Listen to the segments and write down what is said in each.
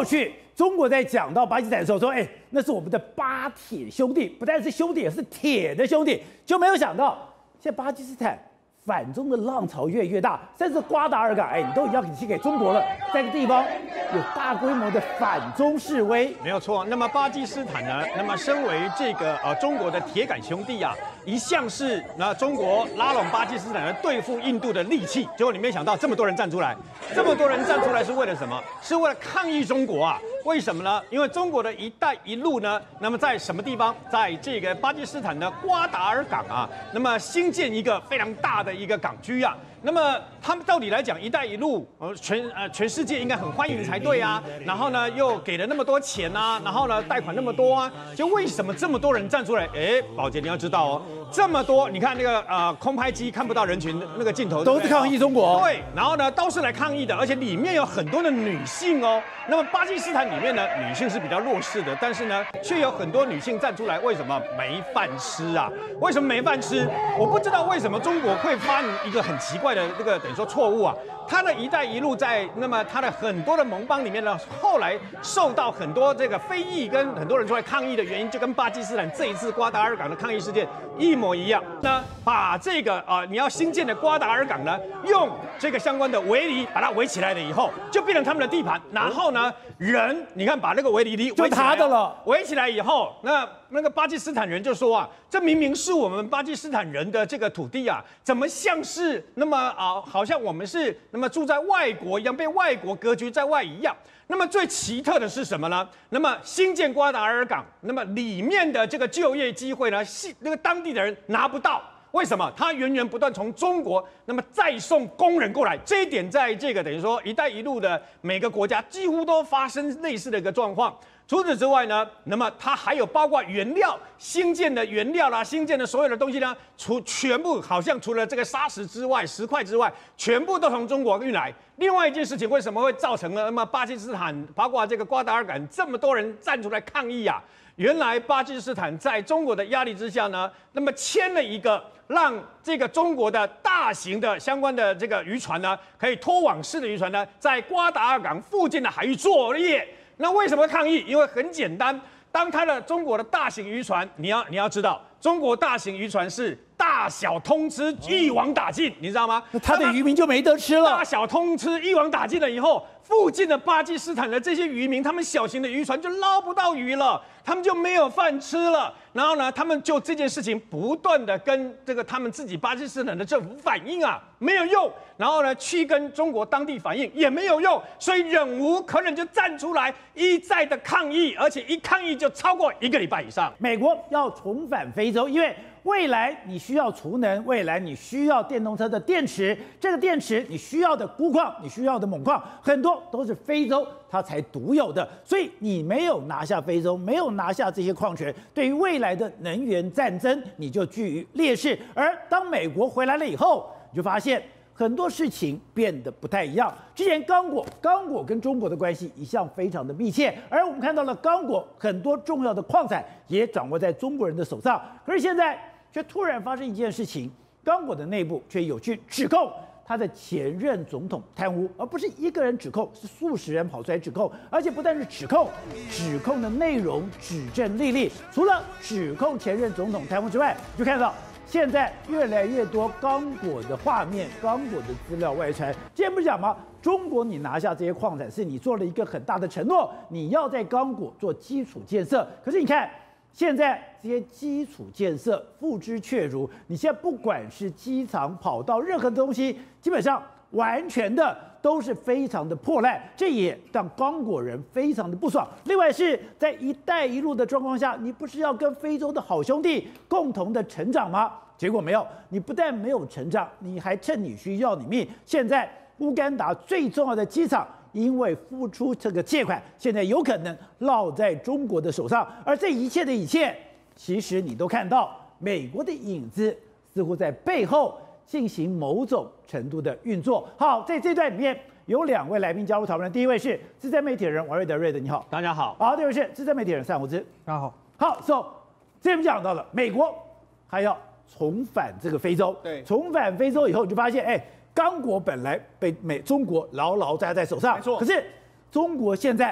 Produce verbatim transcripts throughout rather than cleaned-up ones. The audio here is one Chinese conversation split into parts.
过去中国在讲到巴基斯坦的时候说，哎，那是我们的巴铁兄弟，不但是兄弟，也是铁的兄弟，就没有想到现在巴基斯坦反中的浪潮越来越大，甚至瓜达尔港，哎，你都已经去给中国了，在这个地方有大规模的反中示威， 没有错。那么巴基斯坦呢？那么身为这个呃中国的铁杆兄弟啊，一向是那中国拉拢巴基斯坦来对付印度的利器。结果你没想到这么多人站出来，这么多人站出来是为了什么？是为了抗议中国啊？为什么呢？因为中国的一带一路呢，那么在什么地方？在这个巴基斯坦的瓜达尔港啊，那么新建一个非常大的一个港区啊。那么他们到底来讲，一带一路，呃，全呃全世界应该很欢迎才对啊。然后呢，又给了那么多钱啊，然后呢，贷款那么多啊，就为什么这么多人站出来？哎，宝杰你要知道哦，这么多，你看那个呃空拍机看不到人群那个镜头， 都是抗议中国。 对，然后呢都是来抗议的，而且里面有很多的女性哦。那么巴基斯坦里面呢，女性是比较弱势的，但是呢，却有很多女性站出来，为什么没饭吃啊？为什么没饭吃？我不知道为什么中国会发明一个很奇怪的这个等于说错误啊。它的一带一路在那么它的很多的盟邦里面呢，后来受到很多这个非议跟很多人出来抗议的原因，就跟巴基斯坦这一次瓜达尔港的抗议事件一模一样。那把这个啊、呃、你要新建的瓜达尔港呢，用这个相关的围篱把它围起来了以后，就变成他们的地盘。然后呢，人你看把那个围篱篱就他的了， 围起来以后，那那个巴基斯坦人就说啊，这明明是我们巴基斯坦人的这个土地啊，怎么像是那么啊、呃，好像我们是那么住在外国一样，被外国隔绝在外一样。那么最奇特的是什么呢？那么新建瓜达尔港，那么里面的这个就业机会呢，是那个当地的人拿不到。为什么？他源源不断从中国那么再送工人过来，这一点在这个等于说“一带一路”的每个国家几乎都发生类似的一个状况。除此之外呢，那么它还有包括原料新建的原料啦，新建的所有的东西呢，除全部好像除了这个砂石之外、石块之外，全部都从中国运来。另外一件事情，为什么会造成了那么巴基斯坦包括这个瓜达尔港这么多人站出来抗议啊？原来巴基斯坦在中国的压力之下呢，那么签了一个让这个中国的大型的相关的这个渔船呢，可以拖网式的渔船呢，在瓜达尔港附近的海域作业。那为什么抗议？因为很简单，当它的中国的大型渔船，你要你要知道，中国大型渔船是大小通吃，一网打尽，你知道吗？ 那他的渔民就没得吃了。 大小通吃，一网打尽了以后，附近的巴基斯坦的这些渔民，他们小型的渔船就捞不到鱼了，他们就没有饭吃了。然后呢，他们就这件事情不断的跟这个他们自己巴基斯坦的政府反映啊，没有用。然后呢，去跟中国当地反映也没有用，所以忍无可忍就站出来一再的抗议，而且一抗议就超过一个礼拜以上。 美国要重返非洲，因为未来你需要储能，未来你需要电动车的电池，这个电池你需要的钴矿，你需要的锰矿，很多都是非洲它才独有的，所以你没有拿下非洲，没有拿下这些矿权，对于未来的能源战争你就居于劣势。而当美国回来了以后，你就发现很多事情变得不太一样。之前刚果，刚果跟中国的关系一向非常的密切，而我们看到了刚果很多重要的矿产也掌握在中国人的手上。可是现在却突然发生一件事情，刚果的内部却有去指控他的前任总统贪污，而不是一个人指控，是数十人跑出来指控，而且不但是指控，指控的内容指证历历。除了指控前任总统贪污之外，就看到现在越来越多刚果的画面、刚果的资料外传。之前不是讲吗？中国你拿下这些矿产，是你做了一个很大的承诺，你要在刚果做基础建设。可是你看，现在这些基础建设付之阙如，你现在不管是机场、跑道，任何东西，基本上完全的都是非常的破烂，这也让刚果人非常的不爽。另外是在“一带一路”的状况下，你不是要跟非洲的好兄弟共同的成长吗？结果没有，你不但没有成长，你还趁你需要你命。现在乌干达最重要的机场，因为付出这个借款，现在有可能落在中国的手上。而这一切的一切，其实你都看到美国的影子似乎在背后进行某种程度的运作。好，在这段里面有两位来宾加入讨论，第一位是资深媒体人王瑞德，瑞德你好。 大家好。 好，第二位是资深媒体人单胡之， 大家好。 好 ，so 这边讲到了美国还要重返这个非洲， 对， 重返非洲以后，你就发现，哎，刚果本来被美中国牢牢抓在手上， 没错。 可是中国现在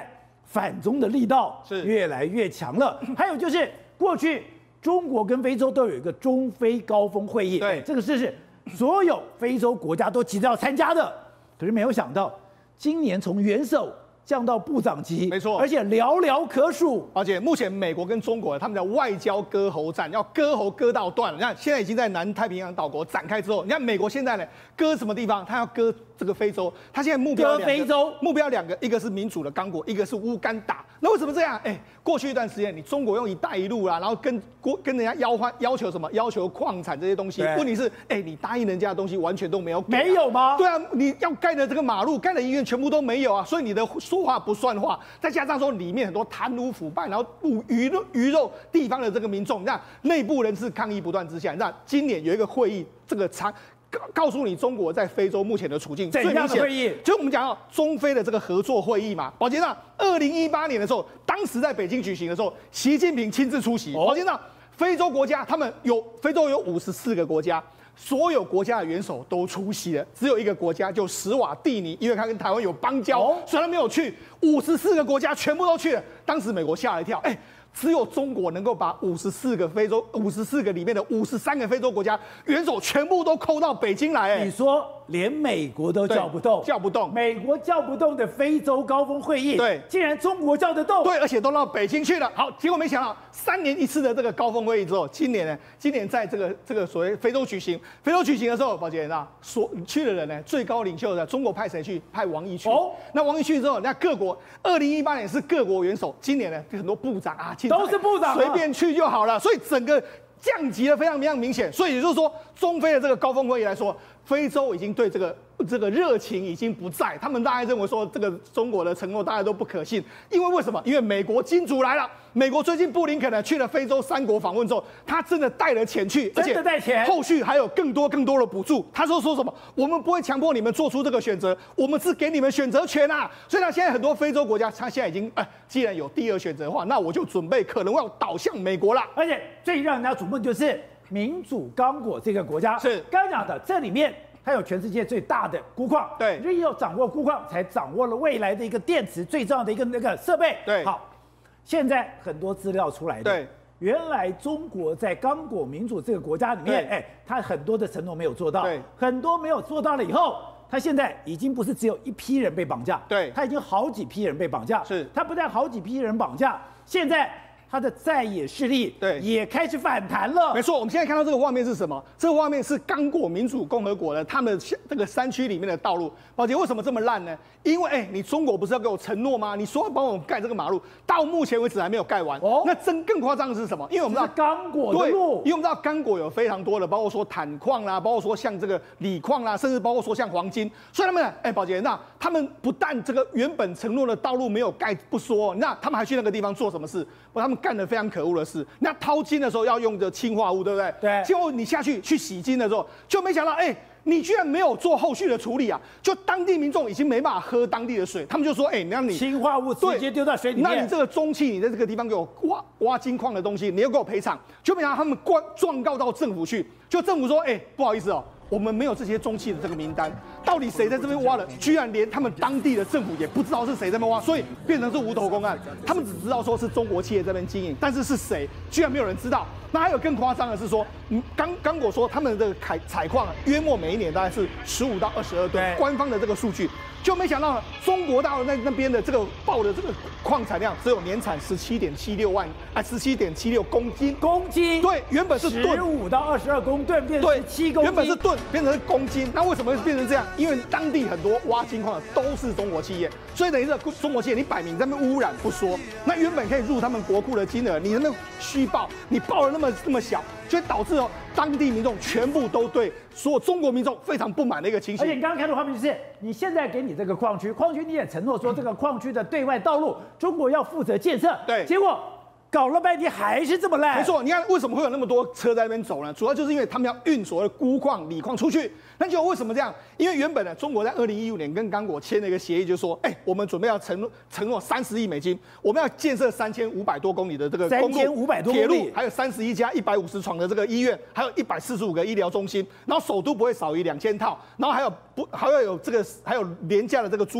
反中的力道是越来越强了。还有就是过去中国跟非洲都有一个中非高峰会议， 对， 这个事是所有非洲国家都急着要参加的，可是没有想到今年从元首降到部长级， 没错， 而且寥寥可数。 而且目前美国跟中国他们的外交割喉战，要割喉割到断了。你看现在已经在南太平洋岛国展开之后，你看美国现在呢割什么地方？他要割这个非洲，他现在目标割非洲， 目标两个，一个是民主的刚果，一个是乌干达。那为什么这样？哎，过去一段时间你中国用“一带一路”啦，然后跟国跟人家要换要求什么？要求矿产这些东西。问题是，哎，你答应人家的东西完全都没有给、啊， 没有吗？ 对啊，你要盖的这个马路、盖的医院全部都没有啊，所以你的说话不算话。再加上说里面很多贪污腐败，然后鱼肉鱼肉地方的这个民众，那内部人士抗议不断之下，那今年有一个会议，这个长告告诉你中国在非洲目前的处境怎样的会议？ 就我们讲到中非的这个合作会议嘛，宝杰长，二零一八年的时候，当时在北京举行的时候，习近平亲自出席。宝杰长，非洲国家他们有非洲有五十四个国家。所有国家的元首都出席了，只有一个国家就史瓦蒂尼，因为他跟台湾有邦交， 哦、 所以他没有去。五十四个国家全部都去了，当时美国吓了一跳，哎、欸。只有中国能够把五十四个非洲、五十四个里面的五十三个非洲国家元首全部都扣到北京来。哎， 你说连美国都叫不动， 叫不动， 美国叫不动的非洲高峰会议， 对， 竟然中国叫得动， 对，而且都到北京去了。好，结果没想到三年一次的这个高峰会议之后，今年呢，今年在这个这个所谓非洲举行，非洲举行的时候，宝杰啊，所去的人呢，最高领袖的中国派谁去？派王毅去。哦，那王毅去之后，那各国二零一八年是各国元首，今年呢很多部长啊。 都是部长， 随便去就好了，所以整个降级的非常非常明显。所以也就是说，中非的这个高峰会议来说，非洲已经对这个这个热情已经不在，他们大概认为说这个中国的承诺大家都不可信，因为为什么？因为美国金主来了。美国最近布林肯呢去了非洲三国访问之后，他真的带了钱去， 而且带钱， 后续还有更多更多的补助。他说说什么？我们不会强迫你们做出这个选择，我们是给你们选择权啊。所以呢，现在很多非洲国家，他现在已经哎，既然有第二选择的话，那我就准备可能要倒向美国了。 而且最让人家瞩目就是民主刚果这个国家， 是刚讲的这里面。它有全世界最大的钴矿， 对， 只有掌握钴矿，才掌握了未来的一个电池最重要的一个那个设备。 对， 好，现在很多资料出来的， 对， 原来中国在刚果民主这个国家里面，哎，它很多的承诺没有做到， 对， 很多没有做到了以后，它现在已经不是只有一批人被绑架， 对， 它已经好几批人被绑架， 是， 它不但好几批人绑架，现在。他的在野势力对也开始反弹了。 没错，我们现在看到这个画面是什么？这个画面是刚果民主共和国的他们这个山区里面的道路。宝杰为什么这么烂呢？因为哎、欸，你中国不是要给我承诺吗？你说要帮我们盖这个马路，到目前为止还没有盖完。哦，那真更夸张的是什么？因为我们知道刚果的路， 因为我们知道刚果有非常多的，包括说坦矿啦，包括说像这个锂矿啦，甚至包括说像黄金。所以他们哎、欸，宝杰，那他们不但这个原本承诺的道路没有盖不说，那他们还去那个地方做什么事？他们干了非常可恶的事。那掏金的时候要用的氢化物，对不对？ 对。 结果你下去去洗金的时候，就没想到，哎、欸，你居然没有做后续的处理啊！就当地民众已经没办法喝当地的水，他们就说，哎、欸，那你氢化物直接丢到水里面， 那你这个中气，你在这个地方给我挖挖金矿的东西，你要给我赔偿。就没想到他们状状告到政府去，就政府说，哎、欸，不好意思哦。我们没有这些中气的这个名单，到底谁在这边挖了？居然连他们当地的政府也不知道是谁在那边挖，所以变成是无头公案。他们只知道说是中国企业在那边经营，但是是谁，居然没有人知道。那还有更夸张的是说，嗯，刚刚果说他们的采采矿约莫每一年大概是十五到二十二吨，官方的这个数据，就没想到中国大陆那那边的这个报的这个矿产量只有年产十七点七六万啊，十七点七六公斤， 公斤对，原本是吨十五到二十二公吨，变成十七公斤， 原本是吨变成是公斤，那为什么会变成这样？因为当地很多挖金矿的都是中国企业，所以等于是中国企业你摆明在那边污染不说，那原本可以入他们国库的金额，你那边虚报，你报了那么那么小，就会导致哦当地民众全部都对所有中国民众非常不满的一个情形。 而且你刚刚看到画面就是，你现在给你这个矿区，矿区你也承诺说这个矿区的对外道路中国要负责建设， 对， 结果搞了半天还是这么烂。 没错，你看为什么会有那么多车在那边走呢？主要就是因为他们要运所谓的钴矿、锂矿出去。那就为什么这样？因为原本呢，中国在二零一五年跟刚果签了一个协议，就是说，哎，我们准备要承诺承诺三十亿美金，我们要建设三千五百多公里的这个公路、 三千五百多公里铁路，还有三十一家一百五十床的这个医院，还有一百四十五个医疗中心，然后首都不会少于两千套，然后还有不还要有这个还有廉价的这个租房。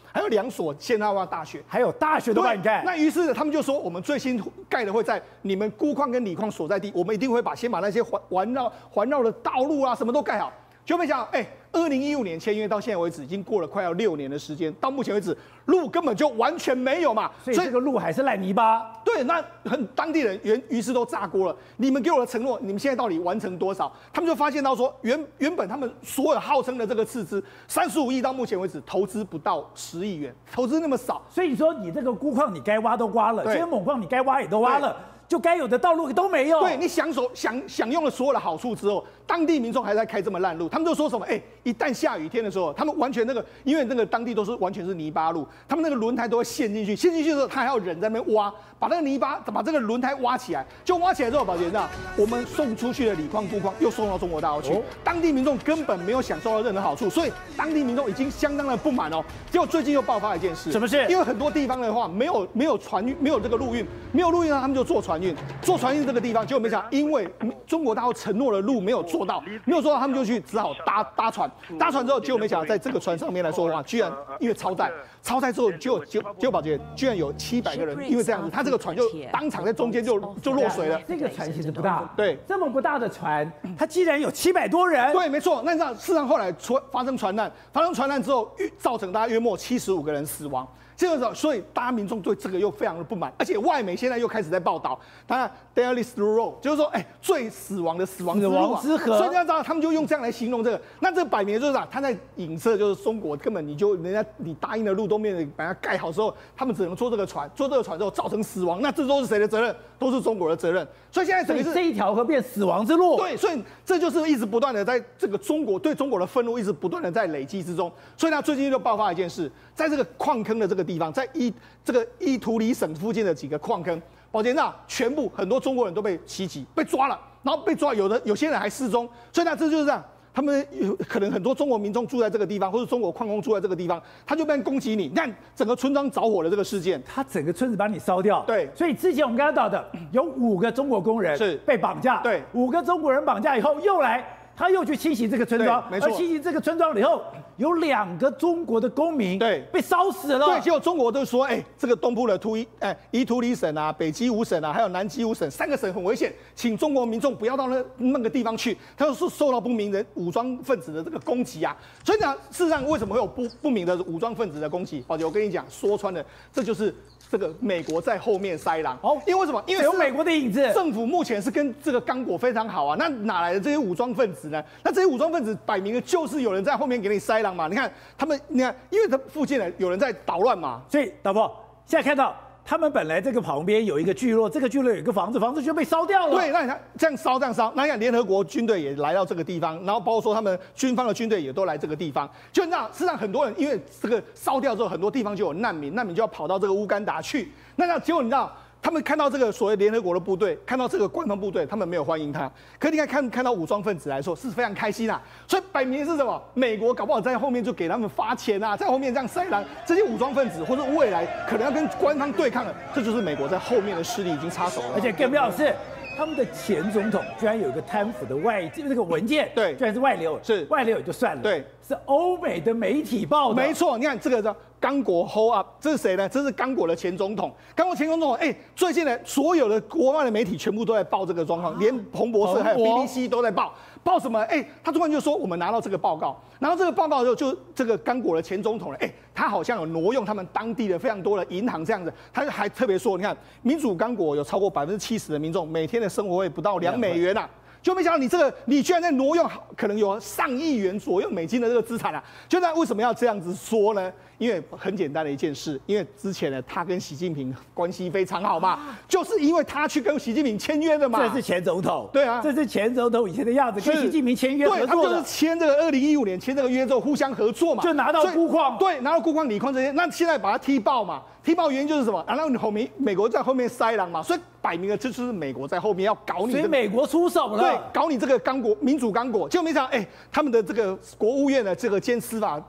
还有两所现代化大学， 还有大学都帮你盖。 那于是他们就说，我们最新盖的会在你们钴矿跟锂矿所在地，我们一定会把先把那些环环绕环绕的道路啊什么都盖好。就没想到，哎，二零一五年签约到现在为止，已经过了快要六年的时间，到目前为止路根本就完全没有嘛， 所以这个路还是烂泥巴。 对，那很当地人原于是都炸锅了。你们给我的承诺，你们现在到底完成多少？他们就发现到说，原原本他们所有号称的这个斥资三十五亿，到目前为止投资不到十亿元，投资那么少。 所以你说你这个钴矿你该挖都挖了，这些锰矿你该挖也都挖了。就该有的道路都没有。 对你享受享享用了所有的好处之后，当地民众还在开这么烂路，他们就说什么？哎、欸，一旦下雨天的时候，他们完全那个，因为那个当地都是完全是泥巴路，他们那个轮胎都会陷进去，陷进去的时候，他还要人在那边挖，把那个泥巴把这个轮胎挖起来，就挖起来之后，宝杰长，我们送出去的锂矿、钴矿又送到中国大陆去，哦、当地民众根本没有享受到任何好处，所以当地民众已经相当的不满哦。结果最近又爆发一件事， 什么事？ 因为很多地方的话没有没有船运，没有这个陆运，没有陆运呢，他们就坐船运，坐船运这个地方，结果没想到，因为中国大陆承诺的路没有做到，没有做到，他们就去只好搭搭船，搭船之后，结果没想到在这个船上面来说的话，居然因为超载，超载之后，结果结结果宝杰居然有七百个人，因为这样子，他这个船就当场在中间就就落水了。 这个船其实不大， 对， 这么不大的船，它竟然有七百多人。 对，没错。那那事实上后来出发生船难，发生船难之后，造成大家约莫七十五个人死亡。这个时候，所以大家民众对这个又非常的不满，而且外媒现在又开始在报道，当然 Deadliest Road 就是说，哎，最死亡的死亡之路啊， 之河。 所以大家知道，他们就用这样来形容这个。那这摆明就是啥？他在影射就是中国根本你就人家你答应的路都没有把它盖好之后，他们只能坐这个船，坐这个船之后造成死亡，那这都是谁的责任？都是中国的责任。所以现在等于是这一条河变死亡之路。 对，所以这就是一直不断的在这个中国对中国的愤怒一直不断的在累积之中。所以呢，最近就爆发一件事，在这个矿坑的这个地方，在一这个伊图里省附近的几个矿坑，宝杰那全部很多中国人都被袭击，被抓了，然后被抓，有的有些人还失踪。所以呢，这就是这样。他们有可能很多中国民众住在这个地方，或者中国矿工住在这个地方，他就被人攻击你。你看整个村庄着火的这个事件， 他整个村子把你烧掉。 对， 所以之前我们刚刚到的有五个中国工人是被绑架， 对， 五个中国人绑架以后又来。他又去清洗这个村庄， 没错。 而清洗这个村庄以后，有两个中国的公民对被烧死了。 对，结果中国都说，哎、欸，这个东部的图伊哎伊图里省啊、北基五省啊，还有南基五省三个省很危险，请中国民众不要到那那个地方去。他说是受到不明人武装分子的这个攻击啊。所以讲，事实上为什么会有不不明的武装分子的攻击？宝姐，我跟你讲，说穿了，这就是这个美国在后面塞狼。哦，因为为什么？因为有美国的影子。 政府目前是跟这个刚果非常好啊，那哪来的这些武装分子呢？那这些武装分子摆明了就是有人在后面给你塞狼嘛。你看他们，你看，因为他附近呢有人在捣乱嘛， 所以导播现在看到他们本来这个旁边有一个聚落，这个聚落有一个房子，房子就被烧掉了。 对，那你看这样烧这样烧，那你看联合国军队也来到这个地方，然后包括说他们军方的军队也都来这个地方，就那事实上很多人因为这个烧掉之后，很多地方就有难民，难民就要跑到这个乌干达去。那那结果你知道？他们看到这个所谓联合国的部队，看到这个官方部队，他们没有欢迎他。可你看看看到武装分子来说是非常开心啊，所以摆明是什么？美国搞不好在后面就给他们发钱啊，在后面这样塞狼。这些武装分子或者未来可能要跟官方对抗了，这就是美国在后面的势力已经插手了。 而且更妙的是，他们的前总统居然有一个贪腐的外这个文件， 对， 居然是外流， 是外流也就算了， 对， 是欧美的媒体报的， 没错。你看这个叫刚果 hold up， 这是谁呢？这是刚果的前总统。刚果前总统，哎、欸，最近呢，所有的国外的媒体全部都在报这个状况，连彭博社还有 B B C 都在报。报什么？哎、欸，他突然就说我们拿到这个报告，然后这个报告之后，就这个刚果的前总统，哎、欸，他好像有挪用他们当地的非常多的银行这样子。他还特别说，你看，民主刚果有超过百分之七十的民众每天的生活费不到两美元啊。就没想到你这个，你居然在挪用可能有上亿元左右美金的这个资产啊！就那为什么要这样子说呢？因为很简单的一件事，因为之前呢，他跟习近平关系非常好嘛，就是因为他去跟习近平签约的嘛。 这是前总统， 对啊， 这是前总统以前的样子，跟习近平签约合作的。 对，他们就是签这个二零一五年签这个约之后互相合作嘛， 就拿到钴矿， 对，拿到钴矿、锂矿这些，那现在把它踢爆嘛。踢爆原因就是什么？然后你后面美国在后面塞狼嘛，所以摆明了这就是美国在后面要搞你、這個。 所以美国出手了， 对，搞你这个刚果民主刚果，结果没想到，哎、欸，他们的这个国务院的这个兼司法大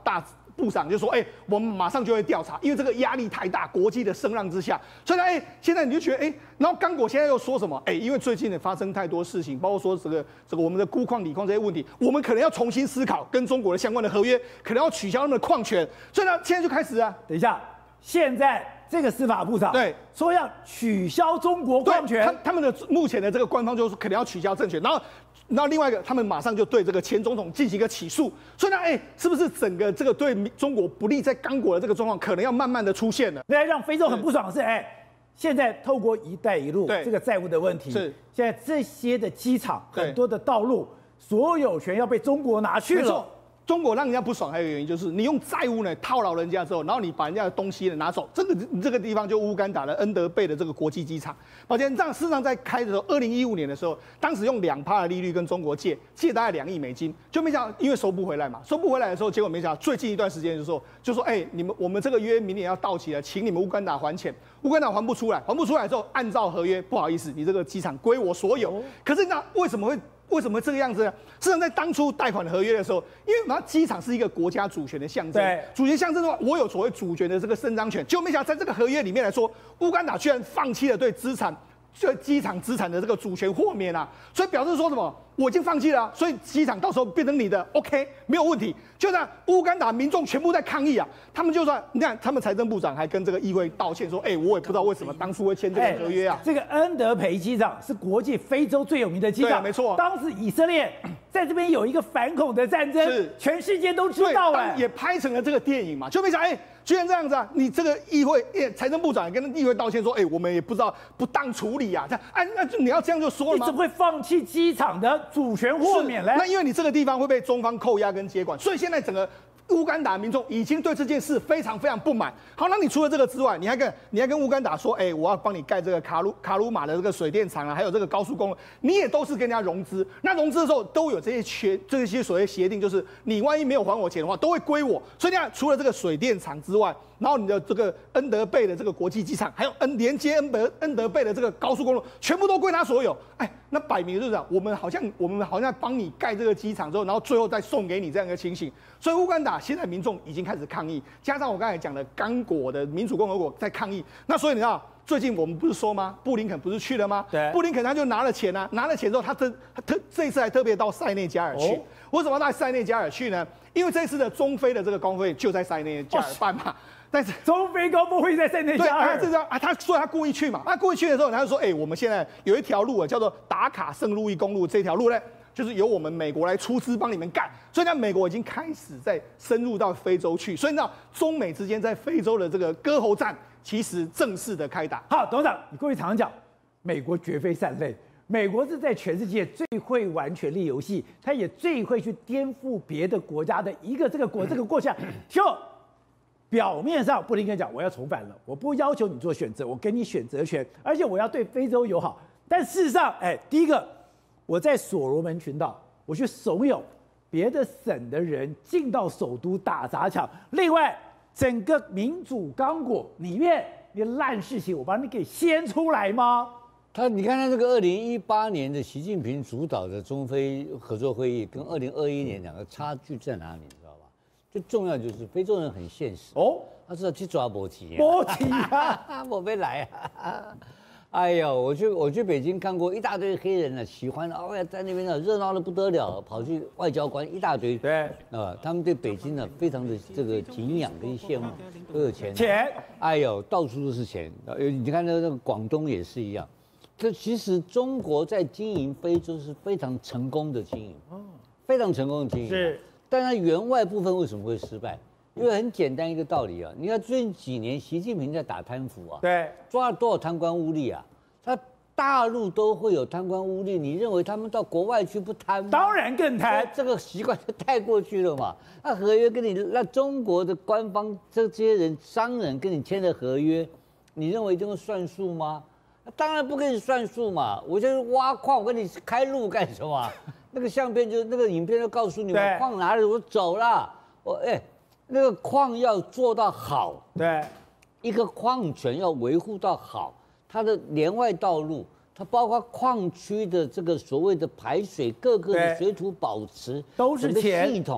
部长就说，哎、欸，我们马上就会调查，因为这个压力太大，国际的声浪之下，所以呢，哎、欸，现在你就觉得，哎、欸，然后刚果现在又说什么？哎、欸，因为最近呢发生太多事情，包括说这个这个我们的钴矿、锂矿这些问题，我们可能要重新思考跟中国的相关的合约，可能要取消他们的矿权，所以呢，现在就开始啊， 等一下，现在这个司法部长对说要取消中国矿权， 他他们的目前的这个官方就是可能要取消政权，然后。然后另外一个，他们马上就对这个前总统进行一个起诉，所以呢，哎，是不是整个这个对中国不利在刚果的这个状况，可能要慢慢的出现了？ 那让非洲很不爽的是，哎，现在透过“一带一路”这个债务的问题， 是现在这些的机场、很多的道路，所有权要被中国拿去了。 中国让人家不爽，还有一个原因就是你用债务呢套牢人家之后，然后你把人家的东西呢拿走，这个这个地方就乌干达的恩德贝的这个国际机场。抱歉，这样事实上在开的时候，二零一五年的时候，当时用两趴的利率跟中国借，借大概两亿美金，就没想到因为收不回来嘛，收不回来的时候，结果没想到最近一段时间就说就说哎、欸，你们我们这个约明年要到期了，请你们乌干达还钱，乌干达还不出来，还不出来之后，按照合约，不好意思，你这个机场归我所有。可是那为什么会？为什么会这个样子呢？事实上，在当初贷款合约的时候，因为那机场是一个国家主权的象征， 对， 主权象征的话，我有所谓主权的这个伸张权。结果没想到，在这个合约里面来说，乌干达居然放弃了对资产、对机场资产的这个主权豁免啊，所以表示说什么？我已经放弃了、啊，所以机场到时候变成你的 ，OK， 没有问题。就这样，乌干达民众全部在抗议啊，他们就说，你看，他们财政部长还跟这个议会道歉说，哎、欸，我也不知道为什么当初会签这个合约啊。 欸、这个恩德培机场是国际非洲最有名的机场， 啊、没错。 当时以色列在这边有一个反恐的战争， 是全世界都知道哎、 欸，也拍成了这个电影嘛，就没想哎。欸居然这样子啊！你这个议会，财政部长也跟议会道歉说，哎、欸，我们也不知道不当处理啊，这样，哎、啊，那就你要这样就说了吗？ 你怎么会放弃机场的主权豁免呢？ 那因为你这个地方会被中方扣押跟接管，所以现在整个乌干达民众已经对这件事非常非常不满。好，那你除了这个之外，你还跟你还跟乌干达说，哎、欸，我要帮你盖这个卡鲁卡鲁马的这个水电厂啊，还有这个高速公路，你也都是跟人家融资。那融资的时候都有这些协这些所谓协定，就是你万一没有还我钱的话，都会归我。所以你看，除了这个水电厂之外，然后你的这个恩德贝的这个国际机场，还有恩连接恩德恩德贝的这个高速公路，全部都归他所有。哎，那摆明就是讲，我们好像我们好像帮你盖这个机场之后，然后最后再送给你这样一个情形。所以乌干达现在民众已经开始抗议，加上我刚才讲的刚果的民主共和国在抗议。那所以你知道，最近我们不是说吗？布林肯不是去了吗？ 对， 布林肯他就拿了钱啊，拿了钱之后，他特他特这一次还特别到塞内加尔去。哦、为什么到塞内加尔去呢？因为这次的中非的这个高峰会就在塞内加尔办嘛。哦但是中非高峰会在塞内加尔， 对，这样啊，他说他故意去嘛，他故意去的时候，他就说，哎、欸，我们现在有一条路啊，叫做达卡圣路易公路，这条路呢，就是由我们美国来出资帮你们干，所以呢，美国已经开始在深入到非洲去，所以呢，中美之间在非洲的这个割喉战，其实正式的开打。 好，董事长，你过去常常讲，美国绝非善类，美国是在全世界最会玩权力游戏，他也最会去颠覆别的国家的一个这个国这个过项，就。表面上布林肯讲我要重返了，我不要求你做选择，我给你选择权，而且我要对非洲友好。但事实上，哎，第一个，我在所罗门群岛，我去怂恿别的省的人进到首都打砸抢。另外，整个民主刚果里面，你烂事情我把你给掀出来吗？ 他，你看他这个二零一八年的习近平主导的中非合作会议，跟二零二一年两个差距在哪里？最重要就是非洲人很现实哦，他知道去抓波提， 波提啊， 我没来啊！哎呦，我去我去北京看过一大堆黑人呢，喜欢哦呀，在那边呢热闹的不得了，跑去外交官一大堆， 对啊，他们对北京呢非常的这个敬仰跟羡慕，都有钱， 钱， 哎呦，到处都是钱。你看那个那个广东也是一样，这其实中国在经营非洲是非常成功的经营，非常成功的经营是。 但它员外部分为什么会失败？因为很简单一个道理啊，你看最近几年习近平在打贪腐啊， 对， 抓了多少贪官污吏啊？他大陆都会有贪官污吏，你认为他们到国外去不贪吗？ 当然更贪， 这个习惯就带过去了嘛。那合约跟你，那中国的官方这这些人商人跟你签的合约，你认为一定会算数吗？当然不跟你算数嘛，我就是挖矿，我跟你开路干什么？那个相片就那个影片就告诉你，我矿哪里我走了，我哎、欸，那个矿要做到好， 对， 一个矿权要维护到好，它的连外道路，它包括矿区的这个所谓的排水，各个的水土保持都是钱系统，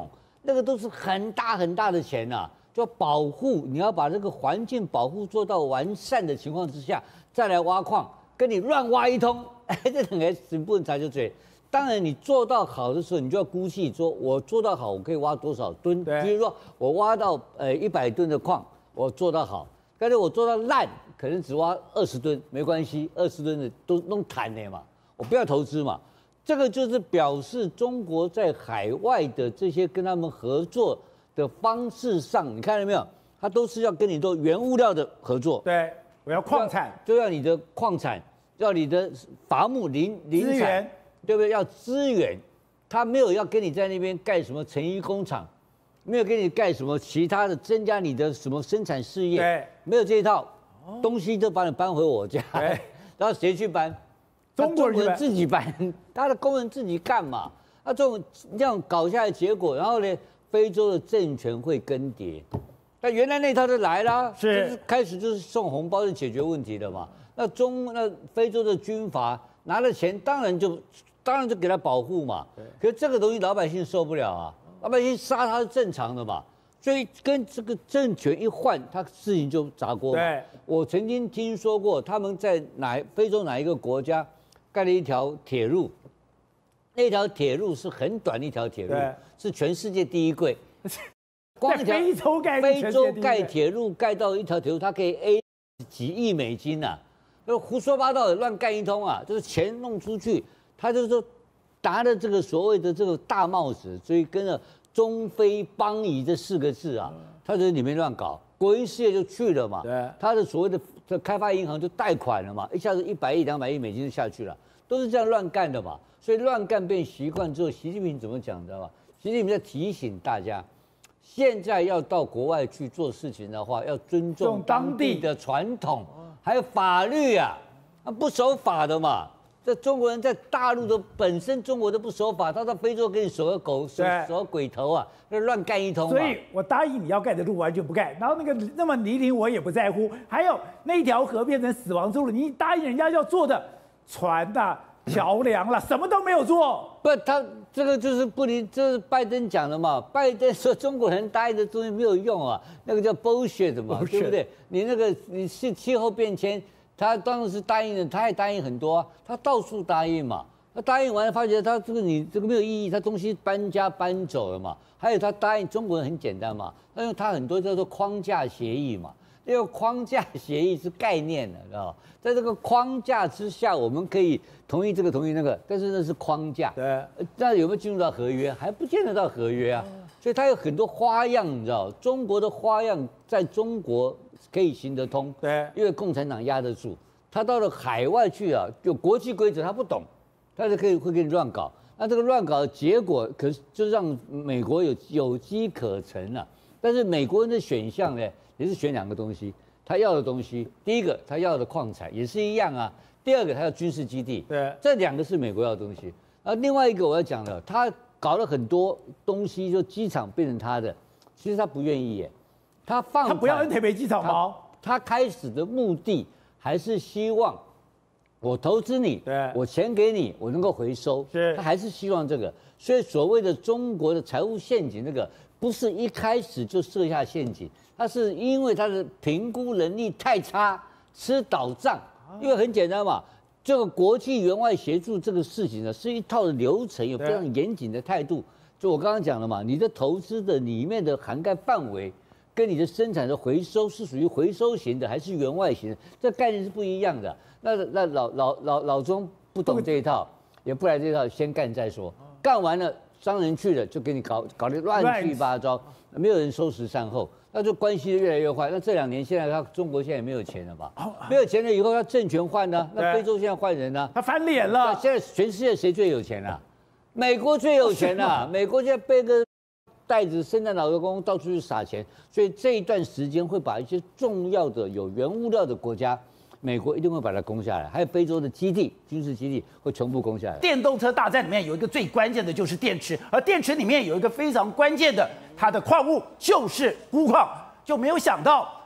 那个都是很大很大的钱呐、啊。就保护，你要把这个环境保护做到完善的情况之下，再来挖矿，跟你乱挖一通，哎，这两个全部查就追。当然，你做到好的时候，你就要估计说，我做到好，我可以挖多少吨？比如说，我挖到呃一百吨的矿，我做到好，但是我做到烂，可能只挖二十吨，没关系，二十吨的都弄谈的嘛，我不要投资嘛。这个就是表示中国在海外的这些跟他们合作的方式上，你看到没有？他都是要跟你做原物料的合作。 对，我要矿产， 就要你的矿产，要你的伐木林林资源， 对不对？要资源，他没有要跟你在那边盖什么成衣工厂，没有给你盖什么其他的增加你的什么生产事业， 对， 没有这一套，东西都把你搬回我家， 对， 然后谁去搬？ 中国人自己搬，他的工人自己干嘛？那这种这样搞下来结果，然后呢？非洲的政权会更迭，但原来那套就来了， 是就是开始就是送红包就解决问题了嘛。那中那非洲的军阀拿了钱，当然就当然就给他保护嘛。可是这个东西老百姓受不了啊，老百姓杀他是正常的嘛。所以跟这个政权一换，他事情就砸锅嘛。 对，我曾经听说过他们在哪非洲哪一个国家盖了一条铁路。那条铁路是很短的一条铁路，是全世界第一贵。 光一条非洲盖非洲盖铁路盖到一条铁路，它可以 A 几亿美金呐、啊，就胡说八道的乱干一通啊，就是钱弄出去，他就是说拿着这个所谓的这个大帽子，所以跟着中非邦谊这四个字啊，他在里面乱搞，国营事业就去了嘛， 对， 他的所谓的这开发银行就贷款了嘛，一下子一百亿、两百亿美金就下去了，都是这样乱干的嘛。所以乱干变习惯之后，习近平怎么讲的嘛？习近平在提醒大家，现在要到国外去做事情的话，要尊重当地的传统，还有法律啊，啊不守法的嘛。这中国人在大陆的本身中国都不守法，他到非洲给你守个狗，守守个鬼头啊，那乱干一通。 所以我答应你要盖的路完全不盖，然后那个那么泥泞我也不在乎，还有那条河变成死亡之路，你答应人家要做的船呐、啊。桥梁了，什么都没有做。 不，他这个就是不离，这是拜登讲的嘛。拜登说中国人答应的东西没有用啊，那个叫 bullshit 嘛， bullshit 对不对？你那个你是气候变迁，他当时答应的，他也答应很多、啊，他到处答应嘛。他答应完了，发觉他这个你这个没有意义，他东西搬家搬走了嘛。还有他答应中国人很简单嘛，他用他很多叫做框架协议嘛。那个框架协议是概念的，知道吧？在这个框架之下，我们可以同意这个，同意那个，但是那是框架。 对， 那有没有进入到合约？还不见得到合约啊。所以它有很多花样，你知道，中国的花样在中国可以行得通。 对， 因为共产党压得住。他到了海外去啊，有国际规则他不懂，他就可以会跟你乱搞。那这个乱搞的结果，可是就让美国有有机可乘了、啊。但是美国人的选项呢？也是选两个东西，他要的东西，第一个他要的矿产也是一样啊，第二个他要军事基地， 对， 这两个是美国要的东西。啊，另外一个我要讲的，他搞了很多东西，就机场变成他的，其实他不愿意耶，他放他不要恩特北机场吗？ 他开始的目的还是希望我投资你， 对， 我钱给你，我能够回收， 是， 他还是希望这个，所以所谓的中国的财务陷阱，那个不是一开始就设下陷阱。他是因为他的评估能力太差，吃倒账。因为很简单嘛，这个国际援外协助这个事情呢，是一套的流程，有非常严谨的态度。就我刚刚讲了嘛，你的投资的里面的涵盖范围，跟你的生产的回收是属于回收型的还是援外型的，这概念是不一样的。那那老老老老中不懂这一套，也不来这一套，先干再说。干完了，商人去了就给你搞搞得乱七八糟，没有人收拾善后。那就关系越来越坏。那这两年现在他中国现在也没有钱了吧？没有钱了以后，他政权换呢？那非洲现在换人呢？ 他翻脸了。 现在全世界谁最有钱啊？美国最有钱啊！美国现在背个袋子，圣诞老人公到处去撒钱，所以这一段时间会把一些重要的有原物料的国家，美国一定会把它攻下来。还有非洲的基地、军事基地会全部攻下来。 电动车大战里面有一个最关键的就是电池，而电池里面有一个非常关键的。它的矿物就是钴矿，就没有想到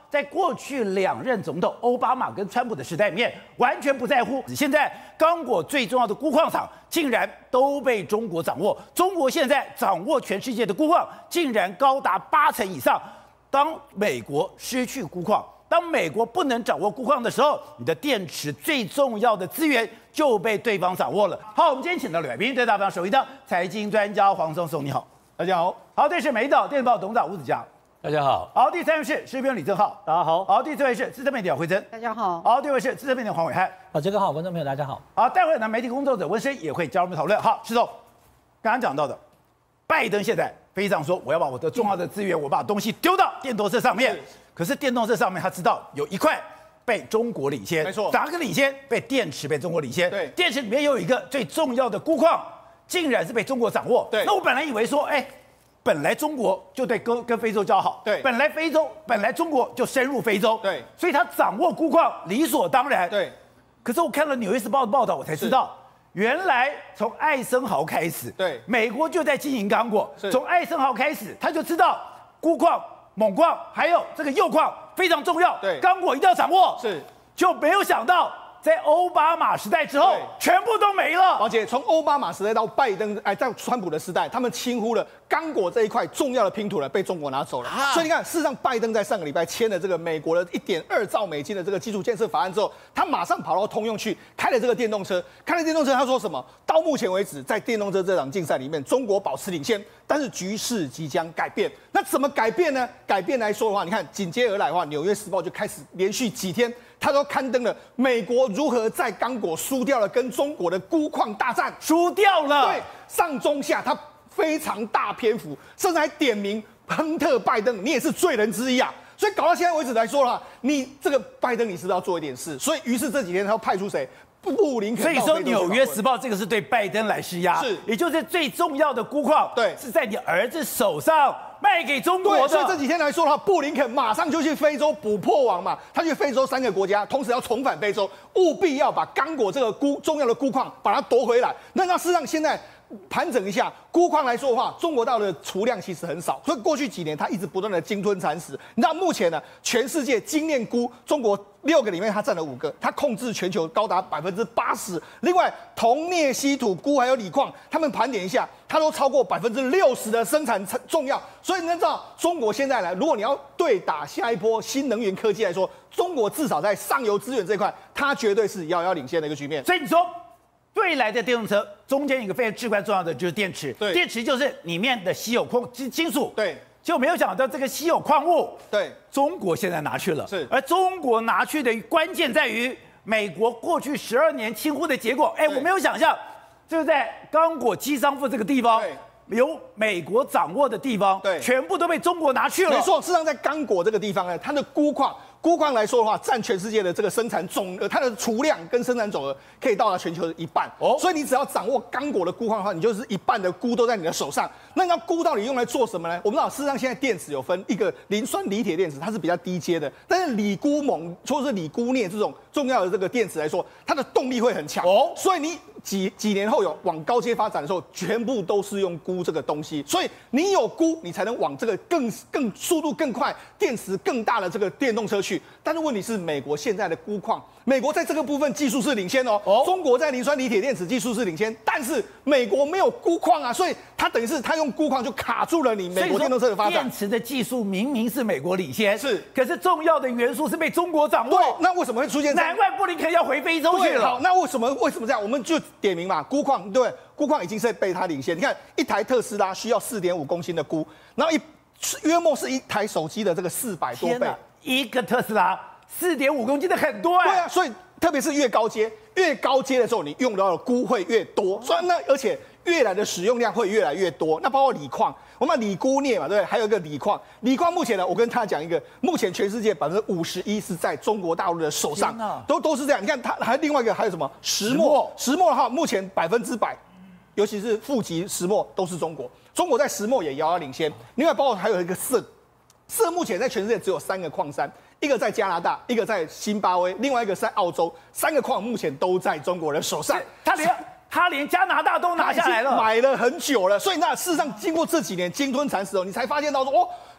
在过去两任总统奥巴马跟川普的时代里面，完全不在乎。现在刚果最重要的钴矿厂竟然都被中国掌握，中国现在掌握全世界的钴矿，竟然高达八成以上。当美国失去钴矿，当美国不能掌握钴矿的时候，你的电池最重要的资源就被对方掌握了。好，我们今天请到的来宾，对大方首一的财经专家黄松松，你好， 大家好。 好，这是美岛电子报董事长吴子嘉， 大家好。 好，第三位是时评李正浩， 大家好。 好，第四位是资深媒体姚慧珍， 大家好。 好，第五位是资深媒体黄伟汉。 好，这个好，观众朋友大家好。 好，待会呢，媒体工作者温生也会加入我们讨论。好，石头，刚刚讲到的，拜登现在非常说，我要把我的重要的资源，我把东西丢到电动车上面。可是电动车上面，他知道有一块被中国领先， 没错， 哪个领先？被电池被中国领先。 对， 电池里面有一个最重要的钴矿，竟然是被中国掌握。 对， 那我本来以为说，哎，本来中国就对跟跟非洲交好， 对， 本来非洲本来中国就深入非洲， 对， 所以他掌握钴矿理所当然。 对， 可是我看了《纽约时报》的报道，我才知道。原来从艾森豪开始， 对， 美国就在经营刚果。从艾森豪开始，他就知道钴矿、锰矿还有这个铀矿非常重要， 对， 刚果一定要掌握。 是， 就没有想到在奥巴马时代之后，全部都没了。 而且从奥巴马时代到拜登，哎，到川普的时代，他们轻忽了刚果这一块重要的拼图呢，被中国拿走了。啊、所以你看，事实上，拜登在上个礼拜签了这个美国的一点二兆美金的这个基础建设法案之后，他马上跑到通用去开了这个电动车。开了电动车，他说什么？到目前为止，在电动车这场竞赛里面，中国保持领先，但是局势即将改变。那怎么改变呢？改变来说的话，你看紧接而来的话，《纽约时报》就开始连续几天，他都刊登了美国如何在刚果输掉了跟中国的钴矿大战， 输掉了。 对，上中下他。非常大篇幅，甚至还点名亨特·拜登，你也是罪人之一啊！所以搞到现在为止来说了，你这个拜登，你是不是要做一点事？所以，于是这几天他要派出谁？布林肯。 所以说，《纽约时报》这个是对拜登来施压， 是， 也就是最重要的钴矿， 对， 是在你儿子手上卖给中国的。 所以这几天来说的话，布林肯马上就去非洲捕破网嘛，他去非洲三个国家，同时要重返非洲，务必要把刚果这个钴重要的钴矿把它夺回来。那那事实上现在。盘整一下钴矿来说的话，中国大陆的储量其实很少，所以过去几年它一直不断的鲸吞蚕食。你知道目前呢，全世界精炼钴，中国六个里面它占了五个，它控制全球高达百分之八十。另外，铜、镍、稀土、钴还有锂矿，他们盘点一下，它都超过百分之六十的生产重要。所以你知道，中国现在来，如果你要对打下一波新能源科技来说，中国至少在上游资源这一块，它绝对是遥遥领先的一个局面。 所以你说。未来的电动车中间一个非常至关重要的就是电池， 对， 电池就是里面的稀有矿金金属， 对， 就没有想到这个稀有矿物， 对， 中国现在拿去了， 是， 而中国拿去的关键在于美国过去十二年轻忽的结果，哎，我没有想象，就是在刚果基商埠这个地方，由美国掌握的地方， 对， 全部都被中国拿去了， 没错，事实上在刚果这个地方呢，它的钴矿。钴矿来说的话，占全世界的这个生产总额，它的储量跟生产总额可以到达全球的一半。哦，所以你只要掌握刚果的钴矿的话，你就是一半的钴都在你的手上。那你要钴到底用来做什么呢？我们知道，事实上现在电池有分一个磷酸锂铁电池，它是比较低阶的，但是锂钴锰或者是锂钴镍这种重要的这个电池来说，它的动力会很强。哦，所以你几几年后有往高阶发展的时候，全部都是用钴这个东西。所以你有钴，你才能往这个更更速度更快、电池更大的这个电动车去。但是问题是，美国现在的钴矿，美国在这个部分技术是领先哦。哦，中国在磷酸锂铁电池技术是领先，但是美国没有钴矿啊，所以它等于是它用钴矿就卡住了你美国电动车的发展。 电池的技术明明是美国领先， 是， 可是重要的元素是被中国掌握。 对，那为什么会出现？ 难怪布林肯要回非洲去了。 好，那为什么为什么这样？我们就点名嘛，钴矿对，钴矿已经是被它领先。你看，一台特斯拉需要四点五公斤的钴，然后一约莫是一台手机的这个四百多倍， 一个特斯拉。四点五公斤的很多哎、欸， 对啊，所以特别是越高阶，越高阶的时候，你用到的钴会越多，所以那而且越来的使用量会越来越多。那包括锂矿，我们锂钴镍嘛，对不对？还有一个锂矿，锂矿目前呢，我跟他讲一个，目前全世界百分之五十一是在中国大陆的手上，都都是这样。你看它还另外一个还有什么石墨？石墨的话，目前百分之百，尤其是负极石墨都是中国，中国在石墨也遥遥领先。另外包括还有一个铯，铯目前在全世界只有三个矿山。一个在加拿大，一个在辛巴威，另外一个是在澳洲，三个矿目前都在中国的手上。 他连他连加拿大都拿下来了， 买了很久了。所以那事实上，经过这几年鲸吞蚕食哦，你才发现到说，哦，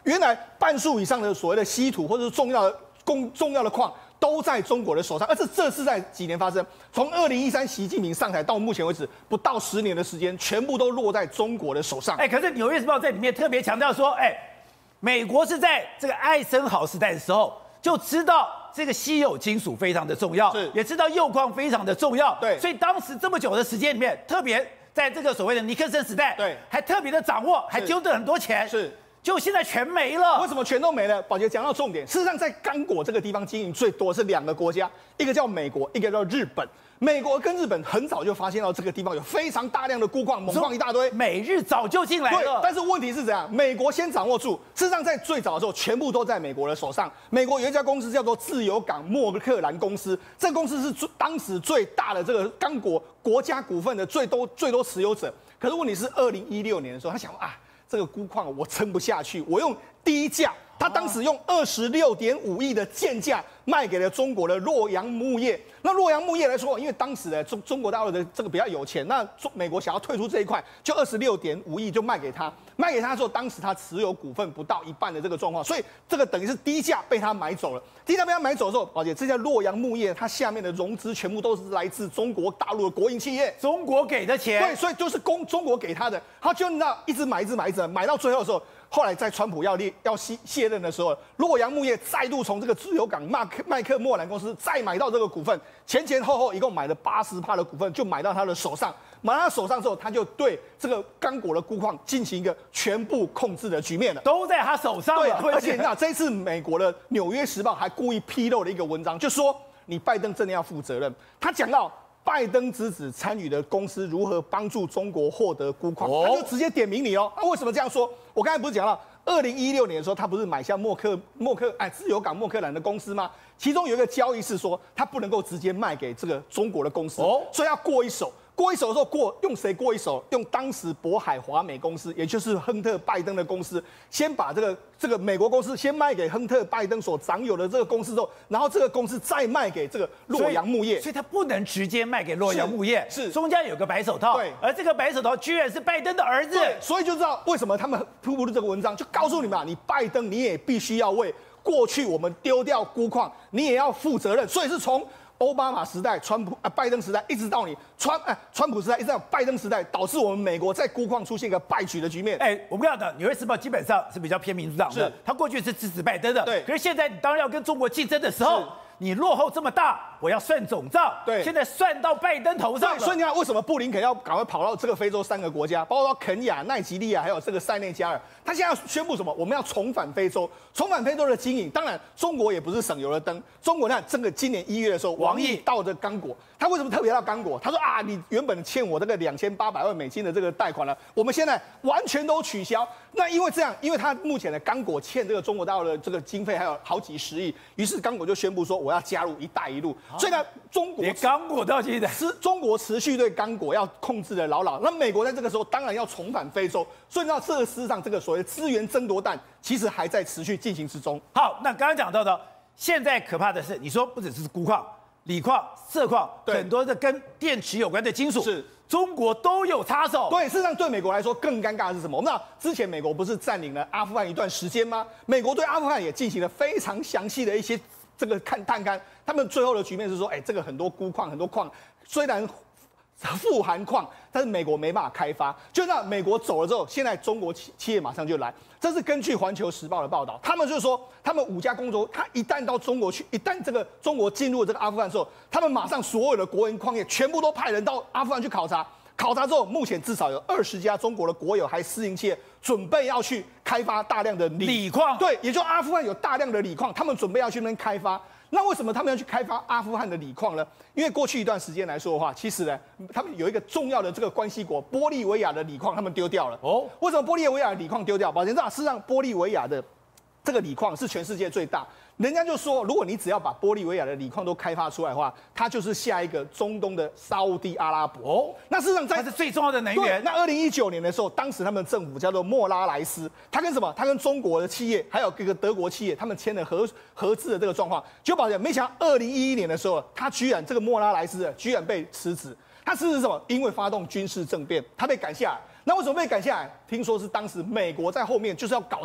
原来半数以上的所谓的稀土或者是重要的工重要的矿都在中国的手上，而这这是在几年发生？从二零一三习近平上台到目前为止不到十年的时间，全部都落在中国的手上。 哎，可是《纽约时报》在里面特别强调说，哎，美国是在这个艾森豪时代的时候就知道这个稀有金属非常的重要， 是也知道铀矿非常的重要， 对， 所以当时这么久的时间里面，特别在这个所谓的尼克森时代， 对， 还特别的掌握，还丢了很多钱， 是。 就现在全没了， 为什么全都没了？宝杰讲到重点，事实上在刚果这个地方经营最多是两个国家，一个叫美国，一个叫日本。美国跟日本很早就发现到这个地方有非常大量的钴矿、锰矿一大堆， 美日早就进来了。 对，但是问题是怎样？美国先掌握住，事实上在最早的时候，全部都在美国的手上。美国有一家公司叫做自由港默克兰公司，这个公司是最当时最大的这个刚果国家股份的最多最多持有者。可是问题是，二零一六年的时候，他想啊。这个钴矿我撑不下去，我用低价，他当时用二十六点五亿的贱价卖给了中国的洛阳钼业。那洛阳钼业来说，因为当时的中中国大陆的这个比较有钱，那中美国想要退出这一块，就二十六点五亿就卖给他。卖给他的时候，当时他持有股份不到一半的这个状况，所以这个等于是低价被他买走了。低价被他买走的时候，宝姐，这家洛阳钼业它下面的融资全部都是来自中国大陆的国营企业， 中国给的钱， 对，所以就是公中国给他的，他就那一直买，一直买，一直买，买到最后的时候。后来在川普要列要卸卸任的时候，洛阳钼业再度从这个自由港麦克麦克莫兰公司再买到这个股份，前前后后一共买了八十趴的股份，就买到他的手上。买到他手上之后，他就对这个刚果的钴矿进行一个全部控制的局面了， 都在他手上了。 对，而且你知道这一次美国的《纽约时报》还故意披露了一个文章，就说你拜登真的要负责任。他讲到。拜登之子参与的公司如何帮助中国获得钴矿，他就直接点名你哦。那为什么这样说？我刚才不是讲到二零一六年的时候，他不是买下默克默克哎自由港默克兰的公司吗？其中有一个交易是说，他不能够直接卖给这个中国的公司，哦、所以要过一手。过一手的时候，过用谁过一手？用当时渤海华美公司，也就是亨特拜登的公司，先把这个这个美国公司先卖给亨特拜登所掌有的这个公司之后，然后这个公司再卖给这个洛阳钼业， 所以他不能直接卖给洛阳钼业， 是中间有个白手套， 对， 而这个白手套居然是拜登的儿子， 对，所以就知道为什么他们铺布的这个文章，就告诉你们啊，你拜登你也必须要为过去我们丢掉钴矿，你也要负责任，所以是从。奥巴马时代、川普啊、拜登时代，一直到你川哎川普时代，一直到拜登时代，导致我们美国在钴矿出现一个败局的局面。 哎，我们讲的《纽约时报》基本上是比较偏民主党的， 是他过去是支持拜登的， 对。 可是现在你当然要跟中国竞争的时候，你落后这么大，我要算总账， 对。 现在算到拜登头上了， 所以你看为什么布林肯要赶快跑到这个非洲三个国家，包括到肯亚、奈及利亚，还有这个塞内加尔，他现在要宣布什么？我们要重返非洲，重返非洲的经营。当然，中国也不是省油的灯。中国呢，这个今年一月的时候，王毅到这刚果，他为什么特别到刚果？他说啊，你原本欠我这个两千八百万美金的这个贷款呢，我们现在完全都取消。那因为这样，因为他目前的刚果欠这个中国大陆的这个经费还有好几十亿，于是刚果就宣布说我要加入“一带一路”。所以呢，中国连刚果都要进来， 持中国持续对刚果要控制的牢牢。那美国在这个时候当然要重返非洲。所以呢，这个事实上这个所谓资源争夺战，其实还在持续进行之中。 好，那刚刚讲到的，现在可怕的是，你说不只是钴矿、锂矿、铯矿，很多的跟电池有关的金属， 是中国都有插手。 对，事实上对美国来说更尴尬的是什么？我们知道之前美国不是占领了阿富汗一段时间吗？美国对阿富汗也进行了非常详细的一些这个看探勘，他们最后的局面是说，哎，这个很多钴矿、很多矿虽然富含矿，但是美国没办法开发。就那美国走了之后，现在中国企企业马上就来。这是根据《环球时报》的报道，他们就是说，他们五家公司，他一旦到中国去，一旦这个中国进入这个阿富汗之后，他们马上所有的国营矿业全部都派人到阿富汗去考察。考察之后，目前至少有二十家中国的国有还私营企业准备要去开发大量的锂锂矿。 对，也就阿富汗有大量的锂矿，他们准备要去那边开发。那为什么他们要去开发阿富汗的锂矿呢？因为过去一段时间来说的话，其实呢，他们有一个重要的这个关系国玻利维亚的锂矿，他们丢掉了。哦，为什么玻利维亚的锂矿丢掉？宝剑知道，事实上玻利维亚的这个锂矿是全世界最大。人家就说，如果你只要把玻利维亚的锂矿都开发出来的话，它就是下一个中东的沙烏地阿拉伯。哦，那事实上在它是最重要的能源。 那二零一九年的时候，当时他们政府叫做莫拉莱斯，他跟什么？他跟中国的企业还有这个德国企业，他们签了合合资的这个状况。就保险，没想到二零一一年的时候，他居然这个莫拉莱斯居然被辞职。他辞职什么？因为发动军事政变，他被赶下来。那为什么被赶下来？听说是当时美国在后面就是要搞他。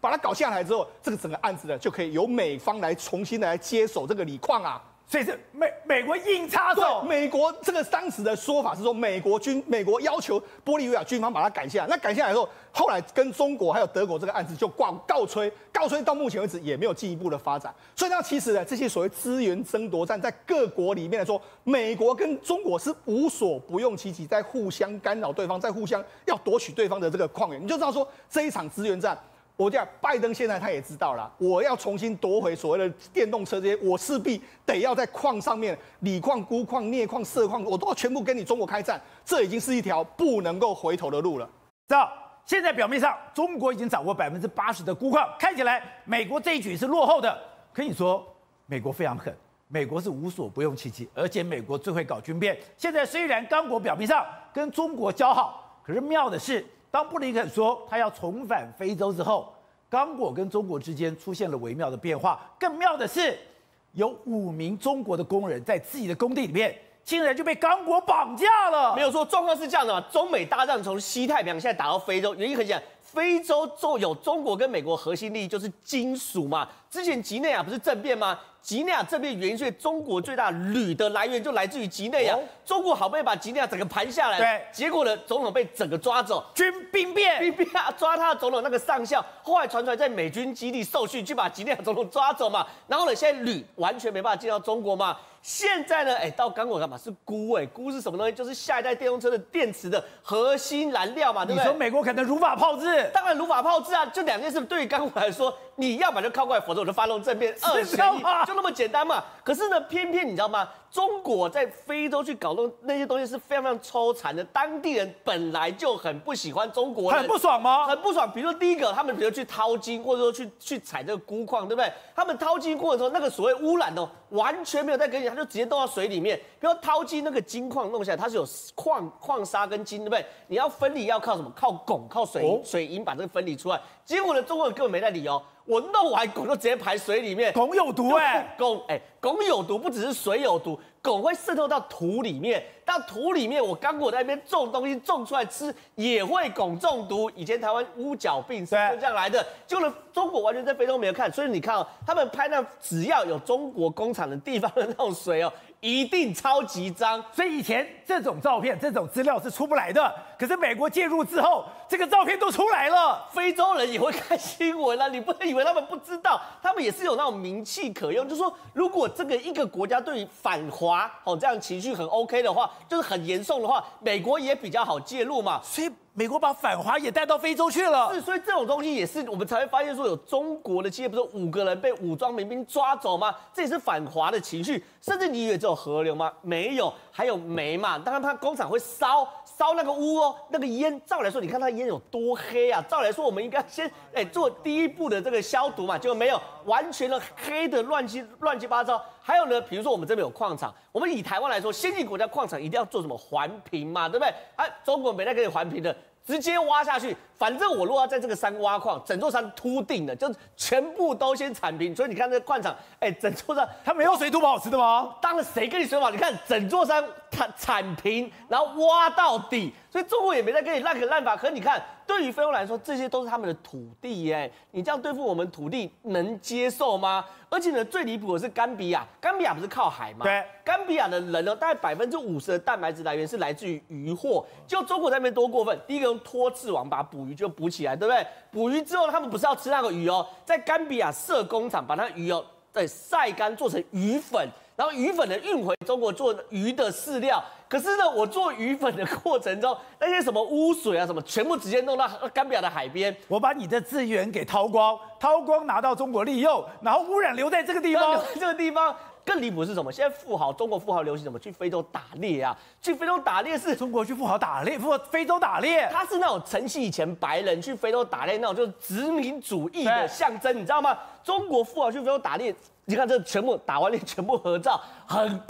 把它搞下来之后，这个整个案子呢就可以由美方来重新的来接手这个锂矿啊。 所以是美美国硬插手， 对，美国这个当时的说法是说，美国军美国要求玻利维亚军方把它赶下来。那赶下来之后，后来跟中国还有德国这个案子就告告吹，告吹到目前为止也没有进一步的发展。所以呢，其实呢，这些所谓资源争夺战，在各国里面来说，美国跟中国是无所不用其极，在互相干扰对方，在互相要夺取对方的这个矿源。你就知道说，这一场资源战。我讲，拜登现在他也知道了，我要重新夺回所谓的电动车这些，我势必得要在矿上面，锂矿、钴矿、镍矿、铯矿，我都要全部跟你中国开战，这已经是一条不能够回头的路了。 知道？现在表面上中国已经掌握百分之八十的钴矿，看起来美国这一局是落后的。可以说，美国非常狠，美国是无所不用其极，而且美国最会搞军变。现在虽然刚果表面上跟中国交好，可是妙的是。当布林肯说他要重返非洲之后，刚果跟中国之间出现了微妙的变化。更妙的是，有五名中国的工人在自己的工地里面，竟然就被刚果绑架了。 没有错，状况是这样的嘛？中美大战从西太平洋现在打到非洲，原因很简单，非洲就有中国跟美国核心利益就是金属嘛。之前几内亚不是政变吗？几内亚政变原因，所以中国最大铝的来源就来自于几内亚。哦、中国好不容易把几内亚整个盘下来， 对， 结果呢，总统被整个抓走， 军兵变， 兵变啊，抓他的总统那个上校，后来传出来在美军基地受训，去把几内亚总统抓走嘛。然后呢，现在铝完全没办法进到中国嘛。现在呢，哎，到刚果干嘛？是钴，哎，钴是什么东西？就是下一代电动车的电池的核心燃料嘛，对不对？ 你说美国可能如法炮制？ 当然如法炮制啊！就两件事，对于刚果来说，你要么就靠过来，否则我就发动政变，二选一，就那么简单嘛。可是呢，偏偏你知道吗？中国在非洲去搞动那些东西是非常非常抽残的，当地人本来就很不喜欢中国人， 很不爽吗？ 很不爽。比如说第一个，他们比如去淘金，或者说去去采这个钴矿，对不对？他们淘金过程中，那个所谓污染哦，完全没有在跟你，他就直接动到水里面。比如淘金那个金矿弄下来，它是有矿矿砂跟金，对不对？你要分离要靠什么？靠汞，靠水银，水银把这个分离出来。结果呢，中国人根本没在理哦。我弄完汞就直接排水里面， 汞有毒哎、欸， 汞哎，汞有毒，不只是水有毒，汞会渗透到土里面，到土里面，我刚果在那边种东西种出来吃也会汞中毒。以前台湾乌角病是就这样来的，结果呢，中国完全在非洲没有看，所以你看哦，他们拍那只要有中国工厂的地方的那种水哦，一定超级脏。 所以以前这种照片、这种资料是出不来的，可是美国介入之后，这个照片都出来了。 非洲人也会看新闻啊，你不能以为他们不知道，他们也是有那种名气可用。就是说，如果这个一个国家对于反华哦这样情绪很 OK 的话，就是很严重的话，美国也比较好介入嘛。 所以美国把反华也带到非洲去了。 是，所以这种东西也是我们才会发现说，有中国的企业不是五个人被武装民兵抓走吗？这也是反华的情绪。甚至你以为只有河流吗？没有，还有煤嘛。当然，它工厂会烧烧那个污哦，那个烟。照理来说，你看它烟有多黑啊！照理来说，我们应该先哎做第一步的这个消毒嘛，结果没有，完全的黑的乱七乱七八糟。还有呢，比如说我们这边有矿场，我们以台湾来说，先进国家矿场一定要做什么环评嘛，对不对？啊，中国没在给你环评的。直接挖下去，反正我如果要在这个山挖矿，整座山秃定的，就全部都先铲平。所以你看这个矿场，哎、欸，整座山它没有水土保持的吗？ 当然，谁跟你水保？你看整座山铲铲平，然后挖到底，所以中国也没在跟你烂个烂法。可是你看，对于非洲来说，这些都是他们的土地耶，你这样对付我们土地能接受吗？而且呢，最离谱的是甘比亚，甘比亚不是靠海吗？ 对， 甘比亚的人呢，大概百分之五十的蛋白质来源是来自于渔获。就中国在那边多过分，第一个用拖制网把捕鱼就捕起来，对不对？捕鱼之后，他们不是要吃那个鱼哦，在甘比亚设工厂，把那鱼哦，对，晒干做成鱼粉，然后鱼粉呢运回中国做鱼的饲料。可是呢，我做鱼粉的过程中，那些什么污水啊，什么全部直接弄到甘比亚的海边。 我把你的资源给掏光，掏光拿到中国利用，然后污染留在这个地方。 留在这个地方更离谱是什么？现在富豪，中国富豪流行什么？去非洲打猎啊！去非洲打猎是中国去富豪打猎，富非洲打猎， 他是那种承袭以前白人去非洲打猎那种就是殖民主义的象征，你知道吗？中国富豪去非洲打猎。你看这全部打完猎，全部合照，很贵。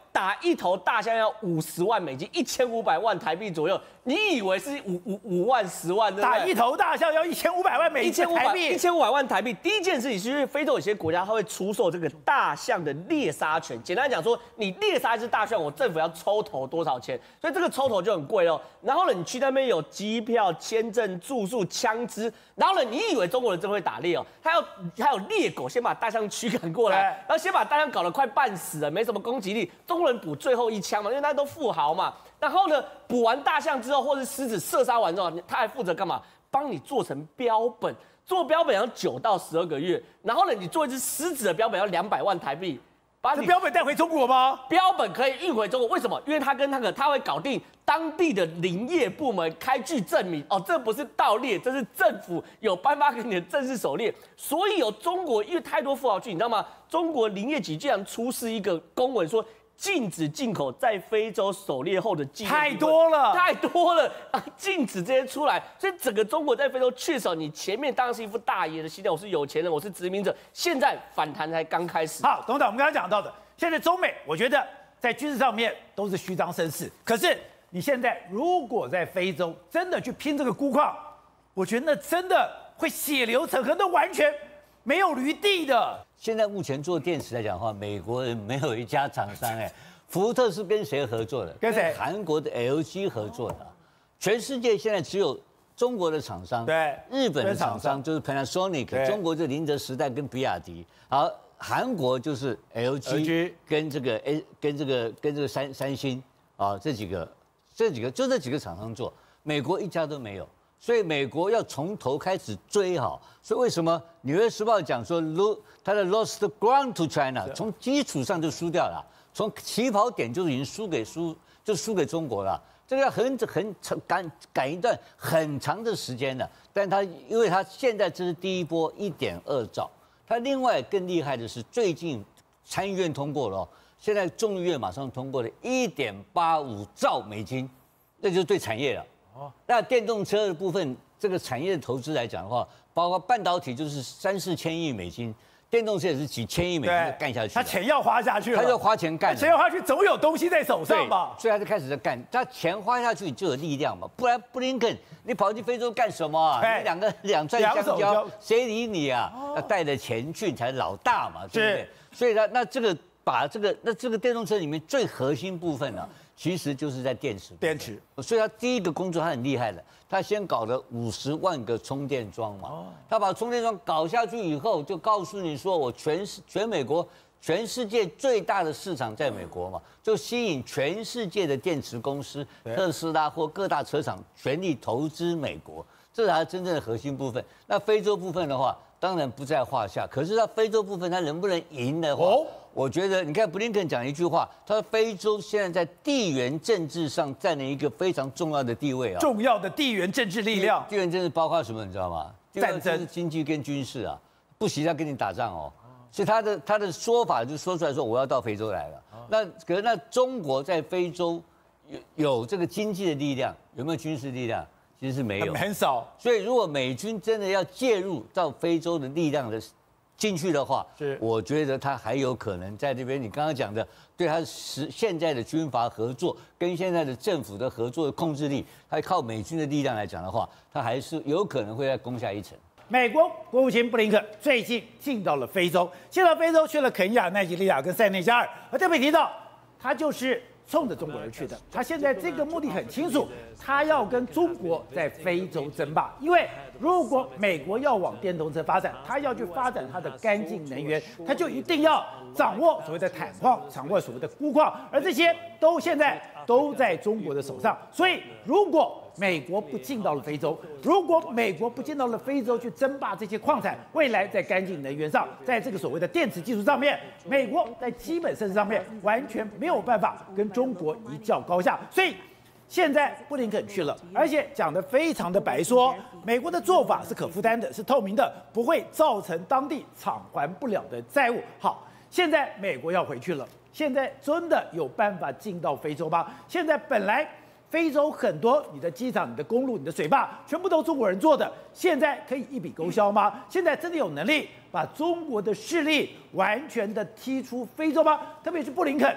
打一头大象要五十万美金，一千五百万台币左右。你以为是五五五万、十万，对不对？ 打一头大象要一千五百万美金台币， 一千五百万台币。第一件事情是因为非洲有些国家它会出售这个大象的猎杀权。简单讲说，你猎杀一只大象，我政府要抽头多少钱？所以这个抽头就很贵哦。然后呢，你去那边有机票、签证、住宿、枪支。然后呢，你以为中国人真会打猎哦？他要还有猎狗，先把大象驱赶过来，然后先把大象搞得快半死了，没什么攻击力。中国人补最后一枪嘛，因为大家都富豪嘛。然后呢，捕完大象之后，或是狮子射杀完之后，他还负责干嘛？帮你做成标本，做标本要九到十二个月。然后呢，你做一只狮子的标本要两百万台币。 把这标本带回中国吗？ 标本可以运回中国，为什么？因为他跟那个他会搞定当地的林业部门开具证明，哦，这不是盗猎，这是政府有颁发给你的正式狩猎。所以有中国，因为太多富豪去，你知道吗？中国林业局竟然出示一个公文说，禁止进口在非洲狩猎后的纪念太多了， 太多了啊！禁止这些出来，所以整个中国在非洲确实，你前面当然是一副大爷的形象，我是有钱人，我是殖民者，现在反弹才刚开始。 好，董事长，我们刚刚讲到的，现在中美，我觉得在军事上面都是虚张声势，可是你现在如果在非洲真的去拼这个钴矿，我觉得那真的会血流成河，那完全没有余地的。 现在目前做电池来讲的话，美国人没有一家厂商哎，福特是跟谁合作的？ 跟谁？ 韩国的 L G 合作的。全世界现在只有中国的厂商， 对， 日本的厂商就是 Panasonic， 中国就宁德时代跟比亚迪，好，韩国就是 L G 跟这个 A 跟这个跟这个三三星啊，这几个这几个就这几个厂商做，美国一家都没有。所以美国要从头开始追好，所以为什么《纽约时报》讲说 ，lo 它的 lost ground to China， 从基础上就输掉了，从起跑点就已经输给输就输给中国了，这个要很很长赶赶一段很长的时间的。但它因为它现在这是第一波一点二兆，它另外更厉害的是最近参议院通过了，现在众议院马上通过了一点八五兆美金，那就是对产业了。那电动车的部分，这个产业的投资来讲的话，包括半导体就是三四千亿美金，电动车也是几千亿美金干下去。 他钱要花下去了， 他就花钱干， 钱要花去，总有东西在手上吧？ 所以他就开始在干。他钱花下去就有力量嘛，不然布林肯你跑去非洲干什么啊？你两个两钻香蕉，谁理你啊？要带着钱去才老大嘛，对不对？所以呢，那这个把这个那这个电动车里面最核心部分呢、啊？其实就是在电池， 电池， 所以他第一个工作他很厉害的，他先搞了五十万个充电桩嘛，哦、他把充电桩搞下去以后，就告诉你说，我全世全美国全世界最大的市场在美国嘛，就吸引全世界的电池公司，特斯拉或各大车厂全力投资美国，这是它真正的核心部分。那非洲部分的话，当然不在话下，可是它非洲部分它能不能赢的话？哦我觉得，你看布林肯讲一句话，他说非洲现在在地缘政治上占了一个非常重要的地位啊， 重要的地缘政治力量。 地缘政治包括什么？你知道吗？ 战争、 经济跟军事啊，不惜要跟你打仗哦。所以他的他的说法就说出来说，我要到非洲来了。那可是那中国在非洲有有这个经济的力量，有没有军事力量？其实是没有， 很少。 所以如果美军真的要介入到非洲的力量的进去的话， 是我觉得他还有可能在这边。你刚刚讲的，对他实现在的军阀合作跟现在的政府的合作的控制力，他靠美军的力量来讲的话，他还是有可能会再攻下一城。 美国国务卿布林肯最近进到了非洲，进到非洲去了肯亚、奈及利亚跟塞内加尔，而特别提到，他就是冲着中国而去的。他现在这个目的很清楚，他要跟中国在非洲争霸，因为如果美国要往电动车发展，他要去发展它的干净能源，他就一定要掌握所谓的坦矿，掌握所谓的钴矿，而这些都现在都在中国的手上。所以，如果美国不进到了非洲，如果美国不进到了非洲去争霸这些矿产，未来在干净能源上，在这个所谓的电池技术上面，美国在基本设施上面完全没有办法跟中国一较高下。所以现在布林肯去了，而且讲得非常的白，说美国的做法是可负担的，是透明的，不会造成当地偿还不了的债务。好，现在美国要回去了，现在真的有办法进到非洲吗？现在本来非洲很多，你的机场、你的公路、你的水坝，全部都中国人做的，现在可以一笔勾销吗？现在真的有能力把中国的势力完全的踢出非洲吗？特别是布林肯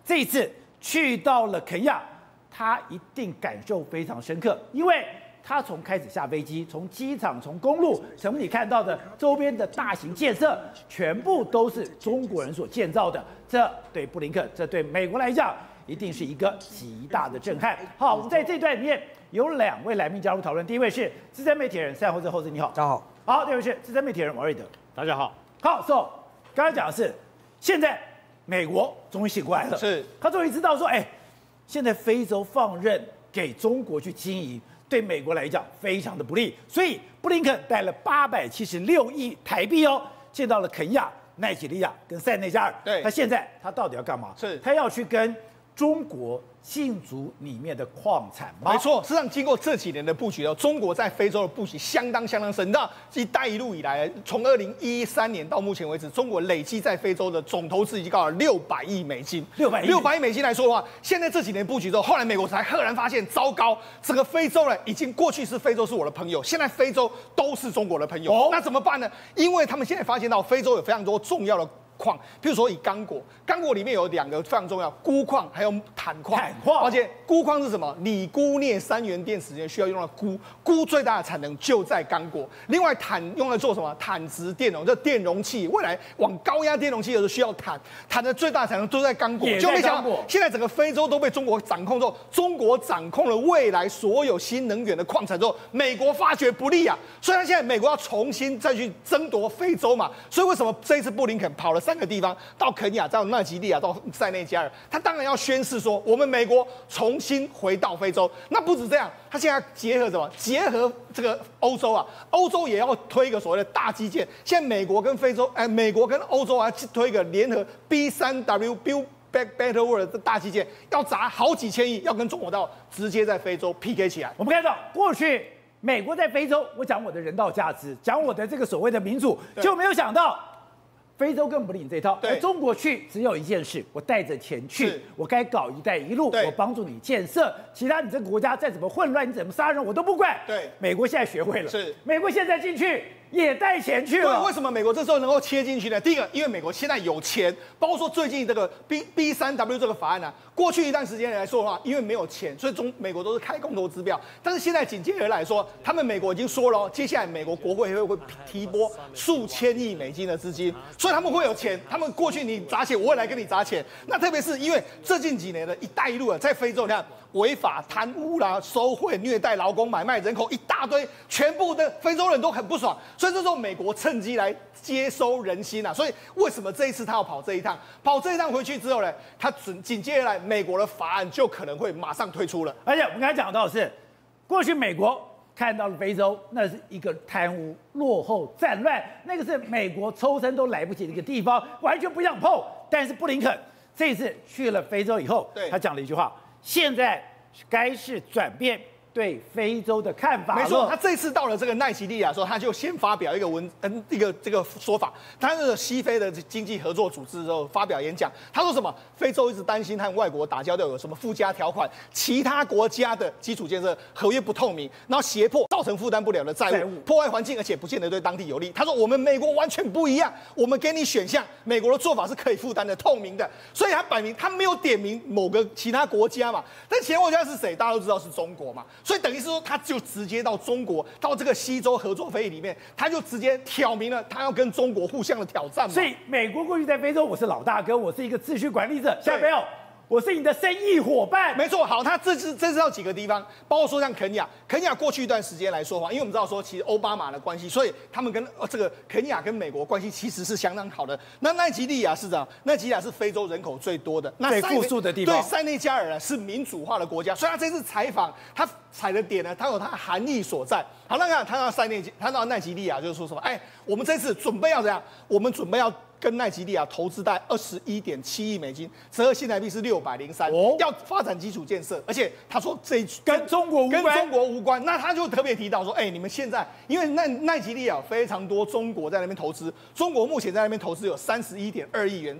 这一次去到了肯亚，他一定感受非常深刻，因为他从开始下飞机，从机场、从公路，从你看到的周边的大型建设，全部都是中国人所建造的。这对布林肯，这对美国来讲，一定是一个极大的震撼。好，我们在这段里面有两位来宾加入讨论，第一位是资深媒体人赛后子后子，你好， 大家好。 好，第二位是资深媒体人王瑞德， 大家好。 好 ，So 刚才讲的是，现在美国终于醒过来了， 是他终于知道说，哎，现在非洲放任给中国去经营。对美国来讲非常的不利，所以布林肯带了八百七十六亿台币哦，见到了肯亚、奈及利亚跟塞内加尔。 对， 他现在他到底要干嘛？ 是， 他要去跟中国禁足里面的矿产吗？ 没错，事实上经过这几年的布局哦，中国在非洲的布局相当相当深。那“一带一路”以来，从二零一三年到目前为止，中国累计在非洲的总投资已经高达六百亿美金。 六百亿， 六百亿美金来说的话，现在这几年布局之后，后来美国才赫然发现，糟糕，整个非洲呢，已经过去是非洲是我的朋友，现在非洲都是中国的朋友。哦，那怎么办呢？因为他们现在发现到非洲有非常多重要的矿，譬如说以刚果，刚果里面有两个非常重要，钴矿还有坦矿。 坦矿， 而且钴矿是什么？锂钴镍三元电池需要用到钴，钴最大的产能就在刚果。另外坦用来做什么？坦质电容，这电容器，未来往高压电容器的时候需要坦，坦的最大产能都在刚果。就没想到现在整个非洲都被中国掌控之后，中国掌控了未来所有新能源的矿产之后，美国发觉不利啊，所以他现在美国要重新再去争夺非洲嘛。所以为什么这一次布林肯跑了三个地方，到肯亚，到奈及利亚，到塞内加尔，他当然要宣示说，我们美国重新回到非洲。那不止这样，他现在结合什么？结合这个欧洲啊，欧洲也要推一个所谓的大基建。现在美国跟非洲，哎，美国跟欧洲啊，推一个联合 B 三 W Build Back Better World 的大基建，要砸好几千亿，要跟中国到直接在非洲 P K 起来。 我们看到过去美国在非洲，我讲我的人道价值，讲我的这个所谓的民主，就没有想到。非洲更不理你这套，而中国去只有一件事，我带着钱去，我该搞一带一路，我帮助你建设，其他你这个国家再怎么混乱，你怎么杀人我都不管。 对， 美国现在学会了， 是美国现在进去也带钱去了。 对，为什么美国这时候能够切进去呢？第一个，因为美国现在有钱，包括说最近这个 B B 三 W 这个法案呢、啊，过去一段时间来说的话，因为没有钱，所以中美国都是开公投支票。但是现在紧接着来说，他们美国已经说了，接下来美国国会会会提拨数千亿美金的资金，所以他们会有钱。他们过去你砸钱，我也来跟你砸钱。那特别是因为最近几年的一带一路啊，在非洲你看违法贪污啦、收贿、虐待劳工、买卖人口一大堆，全部的非洲人都很不爽。所以这时候美国趁机来接收人心啊。所以为什么这一次他要跑这一趟？跑这一趟回去之后呢，他紧紧接着来，美国的法案就可能会马上推出了。 而且我们刚才讲到的是，过去美国看到了非洲，那是一个贪污、落后、战乱，那个是美国抽身都来不及的一个地方，完全不想碰。但是布林肯这一次去了非洲以后，他讲了一句话：现在该是转变对非洲的看法了。 没错，他这次到了这个奈及利亚的时候，他就先发表一个文，嗯，一个这个说法。他是西非的经济合作组织之后发表演讲，他说什么？非洲一直担心和外国打交道有什么附加条款，其他国家的基础建设合约不透明，然后胁迫造成负担不了的债务，破坏环境，而且不见得对当地有利。他说我们美国完全不一样，我们给你选项，美国的做法是可以负担的、透明的。所以他摆明他没有点名某个其他国家嘛，但其他国家是谁？大家都知道是中国嘛。所以等于是说，他就直接到中国，到这个西洲合作会议里面，他就直接挑明了，他要跟中国互相的挑战嘛。 所以美国过去在非洲，我是老大哥，我是一个秩序管理者，现在没有。我是你的生意伙伴， 没错。好，他这次这次到几个地方，包括说像肯亚，肯亚过去一段时间来说话，因为我们知道说，其实奥巴马的关系，所以他们跟、呃、这个肯亚跟美国关系其实是相当好的。那奈及利亚是这样，奈及利亚是非洲人口最多的、 最富庶的地方。 对，塞内加尔呢是民主化的国家，所以他这次采访，他采的点呢，他有他的含义所在。好，那看他到塞内，他到奈及利亚就是说什么？哎，我们这次准备要怎样？我们准备要跟奈及利亚投资大概二十一点七亿美金，折合新台币是六百零三，要发展基础建设。而且他说这一跟中国无关， 跟中国无关。那他就特别提到说，哎，你们现在因为奈奈及利亚非常多中国在那边投资，中国目前在那边投资有三十一点二亿元，但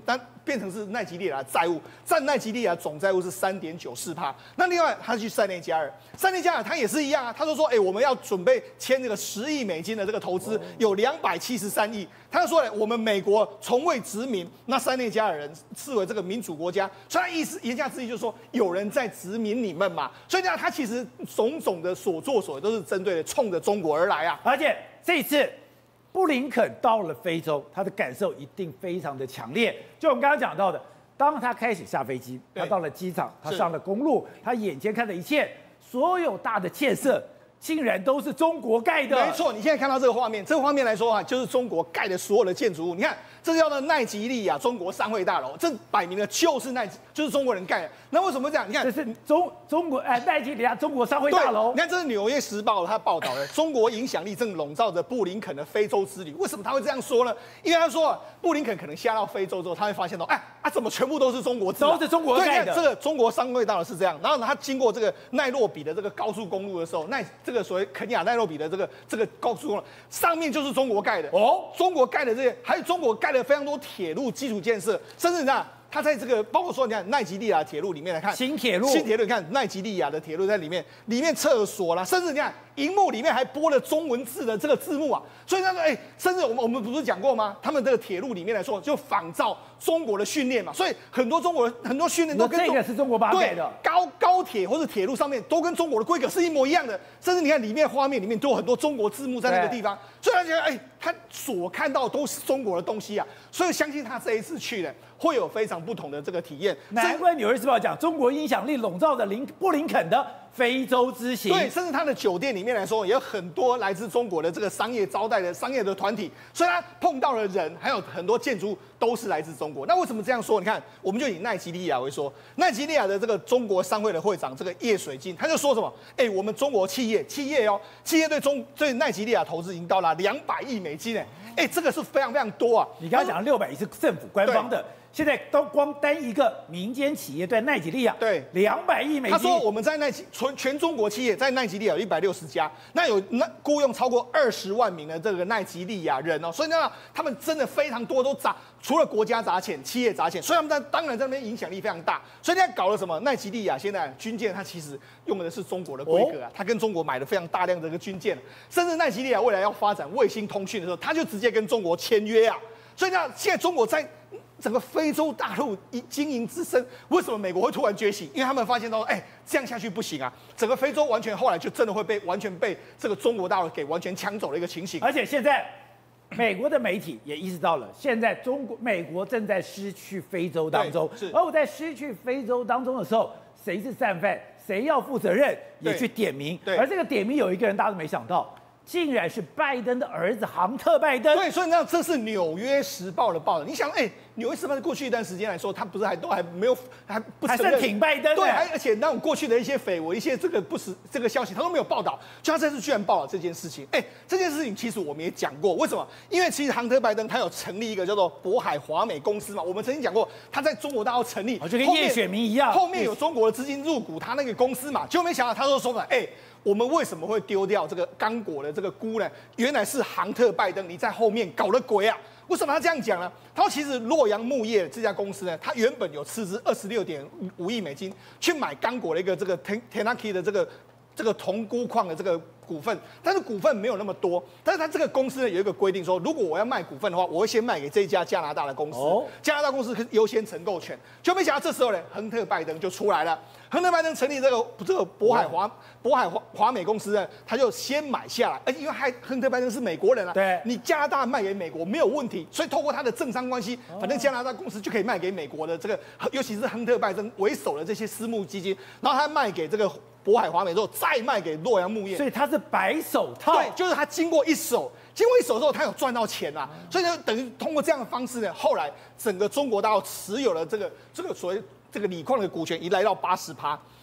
变成是奈及利亚的债务，占奈及利亚总债务是三点九四趴。那另外他去塞内加尔，塞内加尔他也是一样啊，他就说，哎，我们要准备签这个十亿美金的这个投资，有两百七十三亿。他就说了，我们美国从未殖民那塞内加尔人视为这个民主国家，所以他意思言下之意就是说有人在殖民你们嘛。所以呢，他其实种种的所作所为都是针对的冲着中国而来啊。 而且这一次布林肯到了非洲，他的感受一定非常的强烈。就我们刚刚讲到的，当他开始下飞机，他到了机场，他上了公路，他眼前看的一切，所有大的建设竟然都是中国盖的。 没错，你现在看到这个画面，这个画面来说啊，就是中国盖的所有的建筑物。你看，这叫做奈及利亚中国商会大楼，这摆明了就是奈，就是中国人盖的。那为什么这样？你看， 这是中中国哎奈及利亚中国商会大楼。 你看，这是《纽约时报》他报道的，中国影响力正笼罩着布林肯的非洲之旅。为什么他会这样说呢？因为他说，布林肯可能下到非洲之后，他会发现到，哎啊，怎么全部都是中国字、啊， 都是中国盖的。 这个中国商会大楼是这样。然后呢，他经过这个奈洛比的这个高速公路的时候，奈这个所谓肯亚奈洛比的这个这个高速公路上面就是中国盖的哦，中国盖的这些，还有中国盖了非常多铁路基础建设，甚至你看。它在这个，包括说，你看奈及利亚铁路里面来看， 新铁路， 新铁路，你看奈及利亚的铁路在里面，里面厕所啦，甚至你看荧幕里面还播了中文字的这个字幕啊，所以他说，哎，甚至我们我们不是讲过吗？他们这个铁路里面来说，就仿照中国的训练嘛，所以很多中国人很多训练都跟这个是中国把它给的， 高高铁或者铁路上面都跟中国的规格是一模一样的，甚至你看里面画面里面都有很多中国字幕在那个地方，所以他觉得，哎，他所看到都是中国的东西啊，所以相信他这一次去呢，会有非常不同的这个体验。 难怪《纽约时报》讲中国影响力笼罩着林布林肯的非洲之行。 对，甚至他的酒店里面来说，也有很多来自中国的这个商业招待的商业的团体，所以他碰到的人，还有很多建筑物都是来自中国。那为什么这样说？你看，我们就以奈及利亚为说，奈及利亚的这个中国商会的会长这个叶水金，他就说什么？哎，我们中国企业企业哦，企业对中对奈及利亚投资已经到了两百亿美金哎，哎，这个是非常非常多啊。 你刚刚讲的六百亿是政府官方的。现在都光单一个民间企业对奈及利亚， 对两百亿美金。 他说我们在奈及全全中国企业在奈及利亚有一百六十家，那有那雇佣超过二十万名的这个奈及利亚人哦，所以呢，他们真的非常多都砸，除了国家砸钱，企业砸钱，所以他们在当然在那边影响力非常大。所以现在搞了什么？奈及利亚现在军舰它其实用的是中国的规格啊，它跟中国买了非常大量的这个军舰，甚至奈及利亚未来要发展卫星通讯的时候，他就直接跟中国签约啊。所以呢，现在中国在整个非洲大陆经营之深，为什么美国会突然觉醒？因为他们发现到，哎，这样下去不行啊！整个非洲完全后来就真的会被完全被这个中国大陆给完全抢走了一个情形。 而且现在，美国的媒体也意识到了，现在中国美国正在失去非洲当中，而我在失去非洲当中的时候，谁是战犯，谁要负责任，也去点名。而这个点名有一个人，大家都没想到。竟然是拜登的儿子杭特·拜登。 对，所以你知道这是《纽约时报》的报道。你想，哎，《纽约时报》过去一段时间来说，他不是还都还没有还不还是挺拜登？ 对，还而且那种过去的一些绯闻、一些这个不实这个消息，他都没有报道。就他这次居然报道这件事情，哎，这件事情其实我们也讲过，为什么？因为其实杭特·拜登他有成立一个叫做渤海华美公司嘛，我们曾经讲过，他在中国大陆成立， 就跟叶选民一样， 后面有中国的资金入股他那个公司嘛，结果没想到他说说了，哎。我们为什么会丢掉这个刚果的这个菇呢？原来是杭特·拜登你在后面搞了鬼啊！为什么他这样讲呢？他说其实洛阳木业这家公司呢，他原本有斥资二十六点五亿美金去买刚果的一个这个 Tenaki 的这个这个铜钴矿的这个股份，但是股份没有那么多。但是他这个公司呢有一个规定说，如果我要卖股份的话，我会先卖给这一家加拿大的公司，哦、加拿大公司优先承购权。就没想到这时候呢，亨特·拜登就出来了。亨特·拜登成立这个这个渤海华渤海华华美公司呢，他就先买下来，而且因为还亨特·拜登是美国人啊， 对， 你加拿大卖给美国没有问题，所以透过他的政商关系，反正加拿大公司就可以卖给美国的这个，尤其是亨特·拜登为首的这些私募基金，然后他卖给这个渤海华美之后，再卖给洛阳木业， 所以他是白手套， 对，就是他经过一手。经过一手之后，他有赚到钱啊，所以呢，等于通过这样的方式呢，后来整个中国大陆持有了这个这个所谓这个锂矿的股权，已来到八十趴。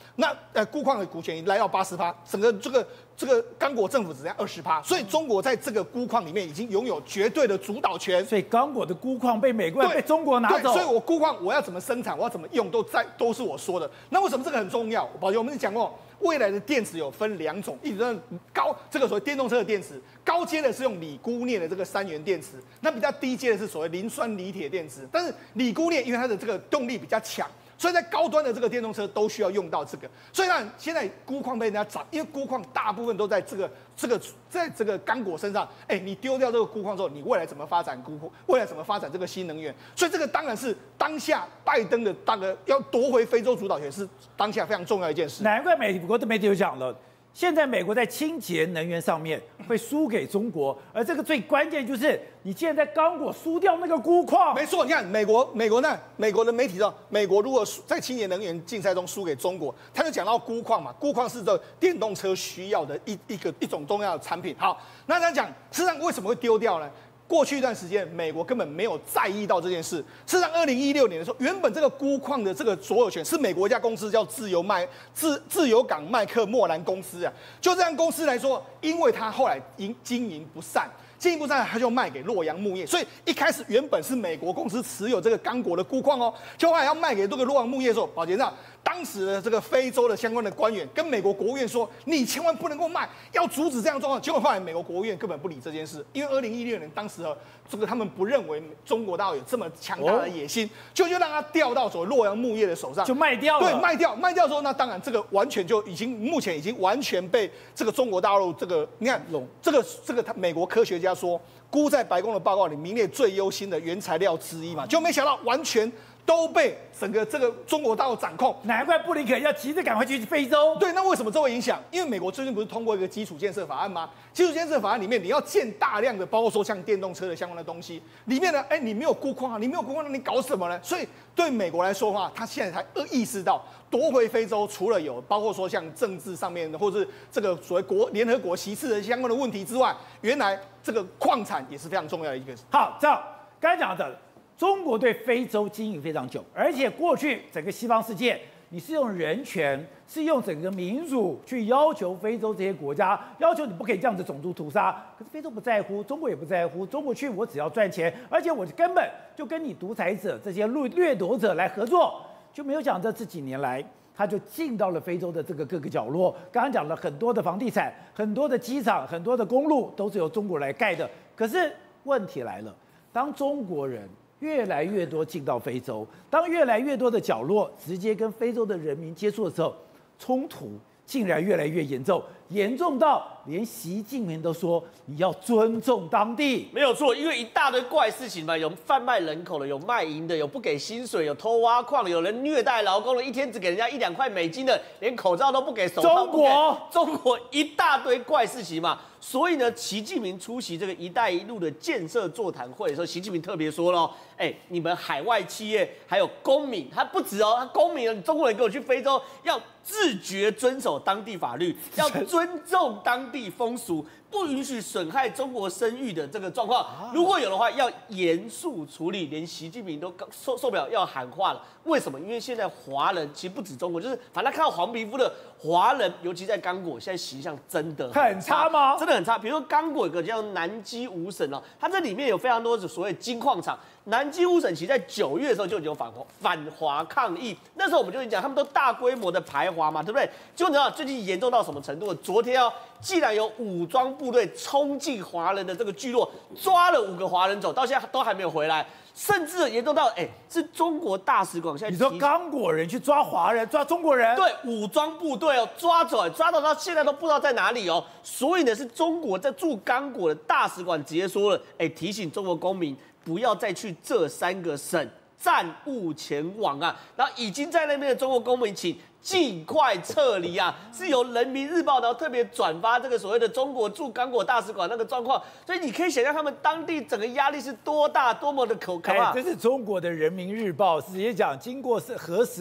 那呃钴矿的股权已经来到八十趴，整个这个这个刚果政府只占二十趴，所以中国在这个钴矿里面已经拥有绝对的主导权。 所以刚果的钴矿被美国人被中国拿走， 所以我钴矿我要怎么生产，我要怎么用，都在都是我说的。那为什么这个很重要？宝杰，我们讲过。未来的电池有分两种，一种高这个所谓电动车的电池，高阶的是用锂钴镍的这个三元电池，那比较低阶的是所谓磷酸锂铁电池。但是锂钴镍因为它的这个动力比较强，所以在高端的这个电动车都需要用到这个。所以呢，现在钴矿被人家涨，因为钴矿大部分都在这个这个在这个刚果身上。哎，你丢掉这个钴矿之后，你未来怎么发展钴矿？未来怎么发展这个新能源？所以这个当然是当下拜登的大个要夺回非洲主导权是当下非常重要一件事。 难怪美国的媒体有讲了。现在美国在清洁能源上面会输给中国，而这个最关键就是你现在在刚果输掉那个钴矿。 没错，你看美国，美国呢，美国的媒体说，美国如果在清洁能源竞赛中输给中国，他就讲到钴矿嘛，钴矿是这电动车需要的一一个一种重要的产品。好，那他讲，事实上为什么会丢掉呢？过去一段时间，美国根本没有在意到这件事。事实上，二零一六年的时候，原本这个钴矿的这个所有权是美国一家公司叫自由麦自自由港麦克莫兰公司啊。就这样公司来说，因为它后来经经营不善。经营不善，他就卖给洛阳木业，所以一开始原本是美国公司持有这个刚果的钴矿哦，就后来要卖给这个洛阳木业的时候，宝杰上当时的这个非洲的相关的官员跟美国国务院说，你千万不能够卖，要阻止这样的状况。结果后来美国国务院根本不理这件事，因为二零一六年当时啊，这个他们不认为中国大陆有这么强大的野心，哦、就就让它调到所谓洛阳木业的手上， 就卖掉了。 对，卖掉，卖掉之后，那当然这个完全就已经目前已经完全被这个中国大陆这个你看，这个这个他美国科学家说。钴在白宫的报告里名列最优先的原材料之一嘛，就没想到完全都被整个这个中国大陆掌控。 难怪布林肯要急着赶快去非洲。 对，那为什么这会影响？因为美国最近不是通过一个基础建设法案吗？基础建设法案里面你要建大量的，包括说像电动车的相关的东西，里面呢，哎，你没有钴矿啊，你没有钴矿，那你搞什么呢？所以对美国来说的话，他现在才意识到。夺回非洲，除了有包括说像政治上面的，或是这个所谓国联合国席次的相关的问题之外，原来这个矿产也是非常重要的一个。 好，这样刚才讲的，中国对非洲经营非常久，而且过去整个西方世界，你是用人权，是用整个民主去要求非洲这些国家，要求你不可以这样子种族屠杀。可是非洲不在乎，中国也不在乎，中国去我只要赚钱，而且我根本就跟你独裁者这些掠掠夺者来合作。就没有讲这这几年来，他就进到了非洲的这个各个角落。刚刚讲了很多的房地产、很多的机场、很多的公路都是由中国来盖的。可是问题来了，当中国人越来越多进到非洲，当越来越多的角落直接跟非洲的人民接触的时候，冲突竟然越来越严重，严重到连习近平都说你要尊重当地。 没有错，因为一大堆怪事情嘛，有贩卖人口的，有卖淫的，有不给薪水，有偷挖矿的，有人虐待劳工的，一天只给人家一两块美金的，连口罩都不给，手套不给。中国，中国一大堆怪事情嘛。所以呢，习近平出席这个“一带一路”的建设座谈会的时候，习近平特别说了：“哎，你们海外企业还有公民，他不止哦，他公民，你中国人给我去非洲，要自觉遵守当地法律，要尊重当地风俗，不允许损害中国声誉的这个状况。如果有的话，要严肃处理。”连习近平都受受不了，要喊话了。为什么？因为现在华人其实不止中国，就是反正看到黄皮肤的华人，尤其在刚果，现在形象真的很差吗？ 真的很差。比如说刚果有个叫南基五省哦，它这里面有非常多的所谓金矿厂。南基五省其实在九月的时候就已经有反华反华抗议，那时候我们就讲他们都大规模的排华嘛，对不对？结果你知道最近严重到什么程度？昨天哦，既然有武装部队冲进华人的这个聚落，抓了五个华人走，到现在都还没有回来。甚至严重到，哎、欸，是中国大使馆现在你说刚果人去抓华人，抓中国人， 对，武装部队哦，抓走，抓到到现在都不知道在哪里哦。所以呢，是中国在驻刚果的大使馆直接说了，哎、欸，提醒中国公民不要再去这三个省暂勿前往啊。然后已经在那边的中国公民，请尽快撤离啊！是由人民日报然后特别转发这个所谓的中国驻刚果大使馆那个状况，所以你可以想象他们当地整个压力是多大，多么的可可怕。 这是中国的人民日报直接讲，经过是核实，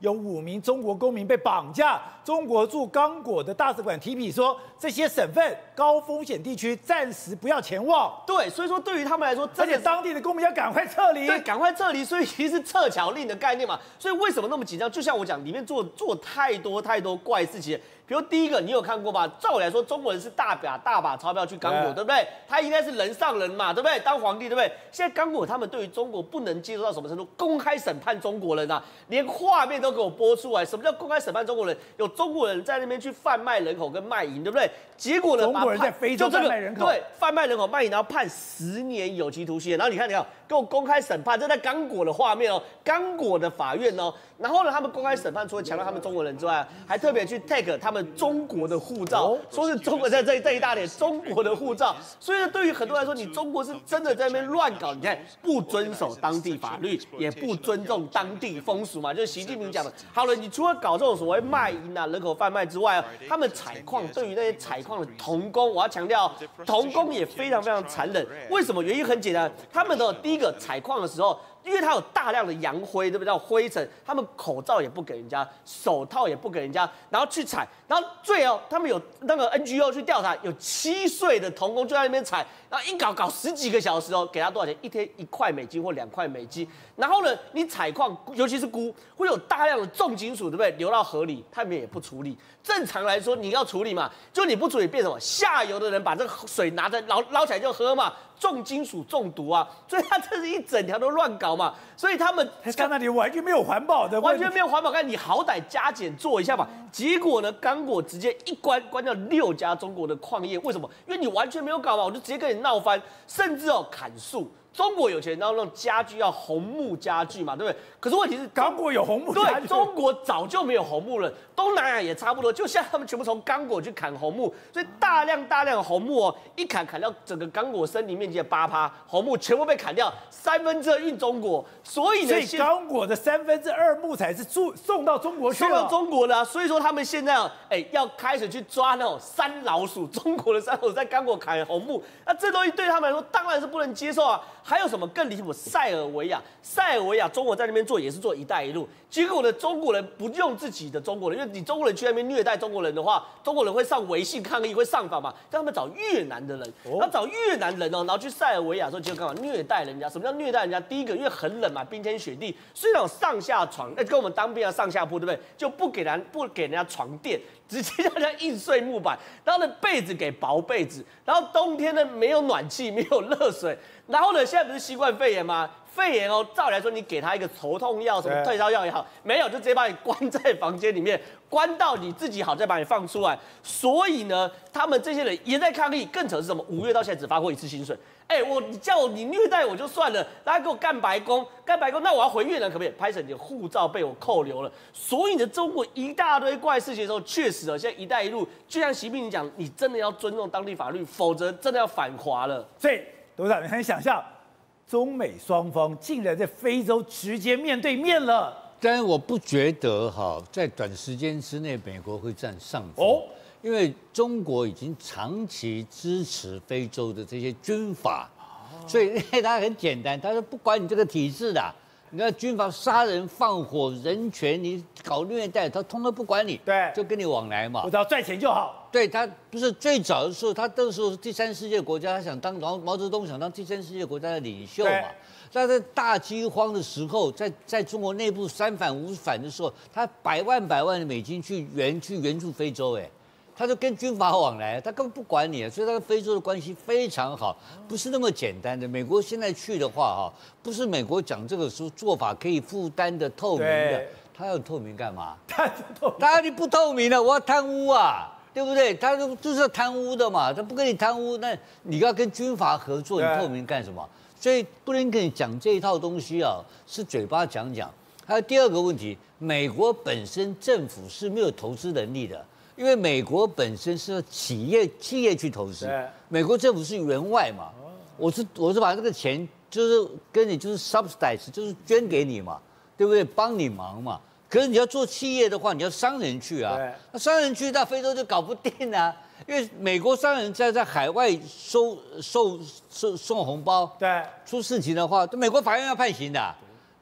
有五名中国公民被绑架，中国驻刚果的大使馆提笔说，这些省份高风险地区暂时不要前往。 对，所以说对于他们来说， 而且当地的公民要赶快撤离， 对，赶快撤离。所以其实是撤侨令的概念嘛。所以为什么那么紧张？就像我讲，里面做做太多太多怪事情。比如第一个，你有看过吗？照理来说，中国人是大把大把钞票去刚果，对不对？他应该是人上人嘛，对不对？当皇帝，对不对？现在刚果他们对于中国不能接受到什么程度？公开审判中国人啊，连画面都给我播出来。什么叫公开审判中国人？有中国人在那边去贩卖人口跟卖淫，对不对？结果呢， 中国人在非洲贩卖人口， 对，贩卖人口卖淫，然后判十年有期徒刑。然后你看，你看，给我公开审判，这在刚果的画面哦，刚果的法院哦。然后呢，他们公开审判，除了强调他们中国人之外，还特别去 take 他们中国的护照，说是中国在这这一大点中国的护照。所以呢，对于很多人来说，你中国是真的在那边乱搞，你看不遵守当地法律，也不尊重当地风俗嘛，就是习近平讲的。好了，你除了搞这种所谓卖淫啊、人口贩卖之外，他们采矿，对于那些采矿的童工，我要强调，童工也非常非常残忍。为什么？原因很简单，他们的第一个采矿的时候。因为它有大量的洋灰，对不对？叫灰尘，他们口罩也不给人家，手套也不给人家，然后去采，然后最后他们有那个 N G O 去调查，有七岁的童工就在那边采，然后一搞搞十几个小时哦，给他多少钱？一天一块美金或两块美金。然后呢，你采矿，尤其是钴，会有大量的重金属，对不对？流到河里，他们也不处理。正常来说，你要处理嘛，就你不处理变什么？下游的人把这个水拿着捞捞起来就喝嘛。重金属中毒啊，所以他这是一整条都乱搞嘛，所以他们看那里完全没有环保的， 完全没有环保，看你好歹加减做一下嘛。结果呢，刚果直接一关关掉六家中国的矿业，为什么？因为你完全没有搞嘛，我就直接跟你闹翻，甚至哦砍树。中国有钱，然后那种家具要红木家具嘛，对不对？可是问题是， 刚果有红木家具， 对，中国早就没有红木了，东南亚也差不多，就像他们全部从刚果去砍红木，所以大量大量的红木哦，一砍砍掉整个刚果森林面积的八趴，红木全部被砍掉，三分之二运中国，所以呢， 所以刚果的三分之二木材是送送到中国去了， 送到中国了、啊，所以说他们现在哎要开始去抓那种山老鼠，中国的山老鼠在刚果砍红木，那这东西对他们来说当然是不能接受啊。还有什么更离谱？塞尔维亚，塞尔维亚，中国在那边做也是做“一带一路”，结果呢，中国人不用自己的中国人，因为你中国人去那边虐待中国人的话，中国人会上微信抗议，会上访嘛，让他们找越南的人，然后找越南人哦，然后去塞尔维亚的时候，结果干嘛？虐待人家。什么叫虐待人家？第一个，因为很冷嘛，冰天雪地，所以那种上下床，那跟我们当兵啊上下铺，对不对？就不给人不给人家床垫。直接让人家硬睡木板，然后呢被子给薄被子，然后冬天呢没有暖气，没有热水，然后呢现在不是新冠肺炎吗？肺炎哦，照理来说你给他一个头痛药、什么退烧药也好，没有就直接把你关在房间里面，关到你自己好再把你放出来。所以呢，他们这些人也在抗议。更扯是什么？五月到现在只发过一次薪水。哎、欸，我你叫我你虐待我就算了，大家给我干白工，干白工，那我要回越南可不可以？拍成你的护照被我扣留了。所以呢，中国一大堆怪事情的时候，确实哦，现在“一带一路”就像习近平讲，你真的要尊重当地法律，否则真的要反华了。 所以，董事长，你很想象，中美双方竟然在非洲直接面对面了。 但是我不觉得哈，在短时间之内，美国会占上风。哦，因为中国已经长期支持非洲的这些军阀，所以他很简单，他说不管你这个体制的，你要军阀杀人放火、人权，你搞虐待，他通通不管你， 对， 就跟你往来嘛， 我只要赚钱就好。 对他不是最早的时候，他那时候是第三世界国家，他想当毛毛泽东想当第三世界国家的领袖嘛。但在大饥荒的时候，在在中国内部三反五反的时候，他百万百万的美金去援去援助非洲，哎。他就跟军阀往来，他根本不管你，所以他跟非洲的关系非常好，不是那么简单的。美国现在去的话，哈，不是美国讲这个说做法可以负担的、透明的，他要透明干嘛？ 他透明， 他你不透明了，我要贪污啊，对不对？他就就是贪污的嘛，他不跟你贪污，那你要跟军阀合作，你透明干什么？所以不能跟你讲这一套东西啊，是嘴巴讲讲。还有第二个问题，美国本身政府是没有投资能力的。因为美国本身是要企业企业去投资，美国政府是援外嘛，我是我是把这个钱就是跟你就是 subsidize， 就是捐给你嘛，对不对？帮你忙嘛。可是你要做企业的话，你要商人去啊，那商人去到非洲就搞不定啊，因为美国商人在在海外收收收送红包， 对， 出事情的话，美国法院要判刑的。啊，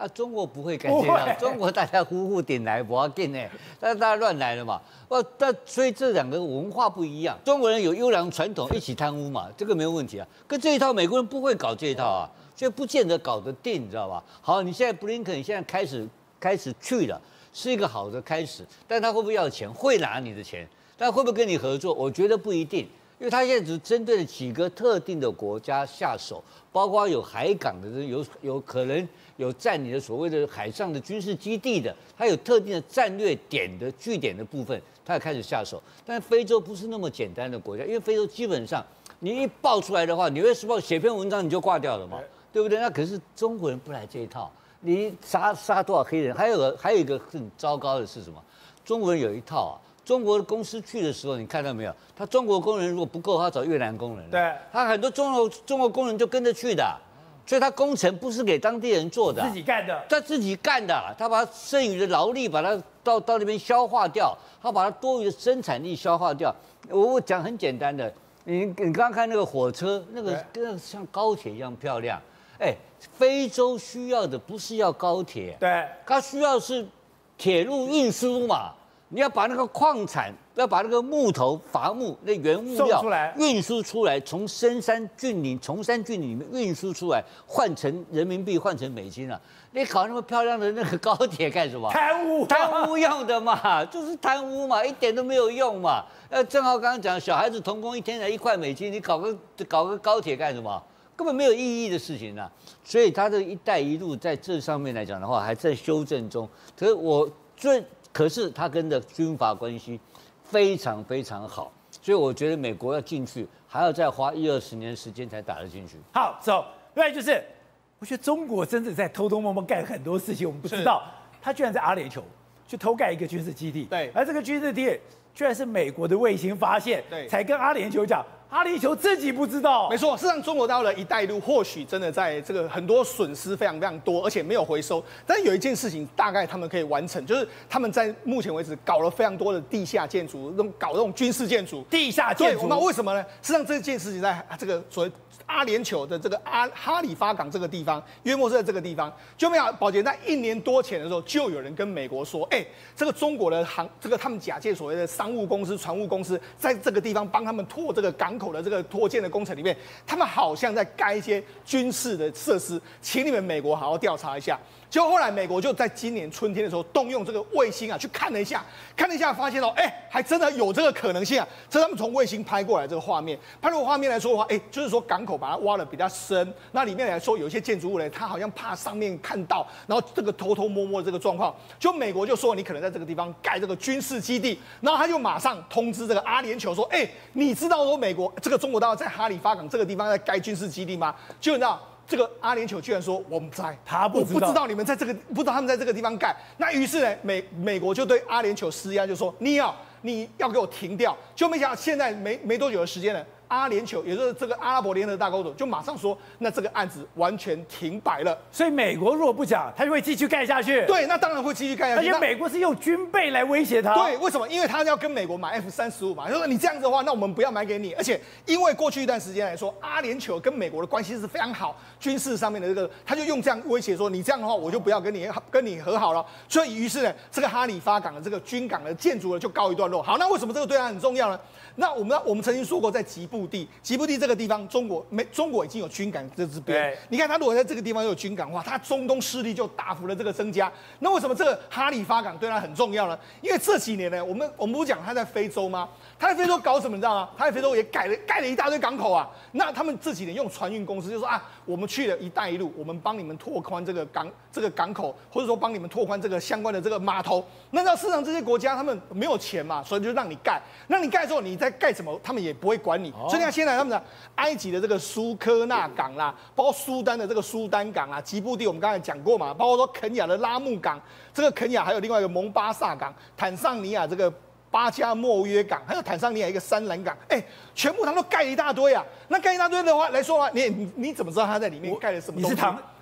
啊，中国不会干这套，中国大家呼呼点来，不要紧哎，但大家乱来了嘛。哦，但所以这两个文化不一样，中国人有优良传统，一起贪污嘛，这个没有问题啊。跟这一套美国人不会搞这一套啊，所以不见得搞得定，你知道吧？好，你现在布林肯现在开始开始去了，是一个好的开始，但他会不会要钱？会拿你的钱，但会不会跟你合作？我觉得不一定。因为他现在只针对了几个特定的国家下手，包括有海港的，有有可能有占领的所谓的海上的军事基地的，它有特定的战略点的据点的部分，他也开始下手。但非洲不是那么简单的国家，因为非洲基本上你一爆出来的话，《纽约时报》写篇文章你就挂掉了嘛，对不对？那可是中国人不来这一套，你杀杀多少黑人？还有个还有一个很糟糕的是什么？中国人有一套啊。中国的公司去的时候，你看到没有？他中国工人如果不够，他找越南工人。 对， 他很多中国中国工人就跟着去的，所以他工程不是给当地人做的， 自己干的， 他自己干的，他把剩余的劳力把它到到那边消化掉，他把它多余的生产力消化掉。我我讲很简单的，你你刚刚看那个火车，那个跟像高铁一样漂亮。哎，非洲需要的不是要高铁， 对， 它需要是铁路运输嘛。你要把那个矿产，要把那个木头、伐木那原物料运输出来，从深山峻岭、崇山峻岭里面运输出来，换成人民币，换成美金啊！你搞那么漂亮的那个高铁干什么？ 贪污， 贪污用的嘛，就是贪污嘛，一点都没有用嘛。呃，正好刚刚讲，小孩子童工一天才一块美金，你搞个搞个高铁干什么？根本没有意义的事情啊！所以它的一带一路在这上面来讲的话，还在修正中。可是我最可是他跟的军阀关系非常非常好，所以我觉得美国要进去还要再花一二十年时间才打得进去。 好，走，另外就是，我觉得中国真的在偷偷摸摸干很多事情，我们不知道。他居然在阿联酋去偷盖一个军事基地， 对， 而这个军事基地居然是美国的卫星发现， 对， 才跟阿联酋讲。阿联酋自己不知道， 没错。事实上，中国大陆的一带一路或许真的在这个很多损失非常非常多，而且没有回收。但有一件事情，大概他们可以完成，就是他们在目前为止搞了非常多的地下建筑，那种搞那种军事建筑。 地下建筑， 那为什么呢？事实上，这件事情在这个所谓阿联酋的这个阿哈里发港这个地方，约莫是在这个地方，就没有宝杰在一年多前的时候，就有人跟美国说，哎、欸，这个中国的航，这个他们假借所谓的商务公司、船务公司，在这个地方帮他们拓这个港口的这个拓建的工程里面，他们好像在盖一些军事的设施，请你们美国好好调查一下。结果后来美国就在今年春天的时候，动用这个卫星啊去看了一下，看了一下发现哦，哎、欸，还真的有这个可能性啊！这是他们从卫星拍过来这个画面，拍这个画面来说的话，哎、欸，就是说港口把它挖的比较深，那里面来说有一些建筑物呢，它好像怕上面看到，然后这个偷偷摸摸的这个状况，就美国就说你可能在这个地方盖这个军事基地，然后他就马上通知这个阿联酋说，哎、欸，你知道说美国这个中国大陆在哈里发港这个地方在盖军事基地吗？就你知道。这个阿联酋居然说我们不在， 他不知道， 我不知道你们在这个，不知道他们在这个地方盖。那于是呢，美美国就对阿联酋施压，就说你要你要给我停掉。就没想到现在没没多久的时间了，阿联酋也就是这个阿拉伯联合大公国就马上说，那这个案子完全停摆了。 所以美国如果不讲，他就会继续盖下去。 对，那当然会继续盖下去。 而且美国是用军备来威胁他。 对，为什么？因为他要跟美国买 F 三十五嘛，就说你这样子的话，那我们不要买给你。而且因为过去一段时间来说，阿联酋跟美国的关系是非常好，军事上面的这个，他就用这样威胁说，你这样的话，我就不要跟你跟你和好了。所以于是呢，这个哈里发港的这个军港的建筑呢就告一段落。好，那为什么这个对他很重要呢？那我们我们曾经说过，在吉布地，吉布地这个地方，中国没中国已经有军港在这边。你看，他如果在这个地方有军港的话，他中东势力就大幅的这个增加。那为什么这个哈里发港对他很重要呢？因为这几年呢，我们我们不是讲他在非洲吗？他在非洲搞什么，你知道吗？他在非洲也改了盖了一大堆港口啊。那他们这几年用船运公司就说啊，我们去了一带一路，我们帮你们拓宽这个港这个港口，或者说帮你们拓宽这个相关的这个码头。那到市场这些国家他们没有钱嘛，所以就让你盖。那你盖之后，你在盖什么，他们也不会管你。所以你看现在他们的埃及的这个苏科纳港啦，包括苏丹的这个苏丹港啊，吉布地我们刚才讲过嘛，包括说肯亚的拉木港，这个肯亚还有另外一个蒙巴萨港，坦桑尼亚这个巴加莫约港，还有坦桑尼亚一个山兰港，哎、欸，全部他们都盖了一大堆啊。那盖一大堆的话来说啊，你你你怎么知道他在里面盖了什么东西？ 你是唐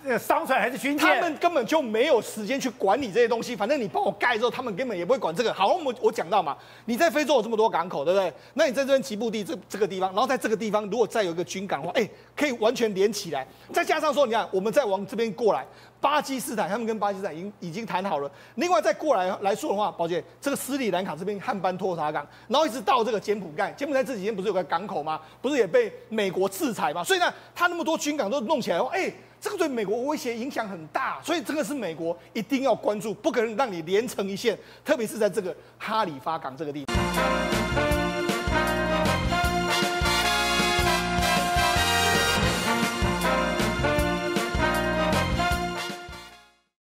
呃商船还是军舰？ 他们根本就没有时间去管理这些东西，反正你帮我盖之后，他们根本也不会管这个。好，我我讲到嘛，你在非洲有这么多港口，对不对？那你在这边吉布地这这个地方，然后在这个地方如果再有一个军港的话，哎，可以完全连起来。再加上说，你看我们再往这边过来。巴基斯坦，他们跟巴基斯坦已经已经谈好了。另外再过来来说的话，宝姐，这个斯里兰卡这边汉班托塔港，然后一直到这个柬埔寨，柬埔寨这几天不是有个港口吗？不是也被美国制裁吗？所以呢，他那么多军港都弄起来，哎、欸，这个对美国威胁影响很大，所以这个是美国一定要关注，不可能让你连成一线，特别是在这个哈里发港这个地方。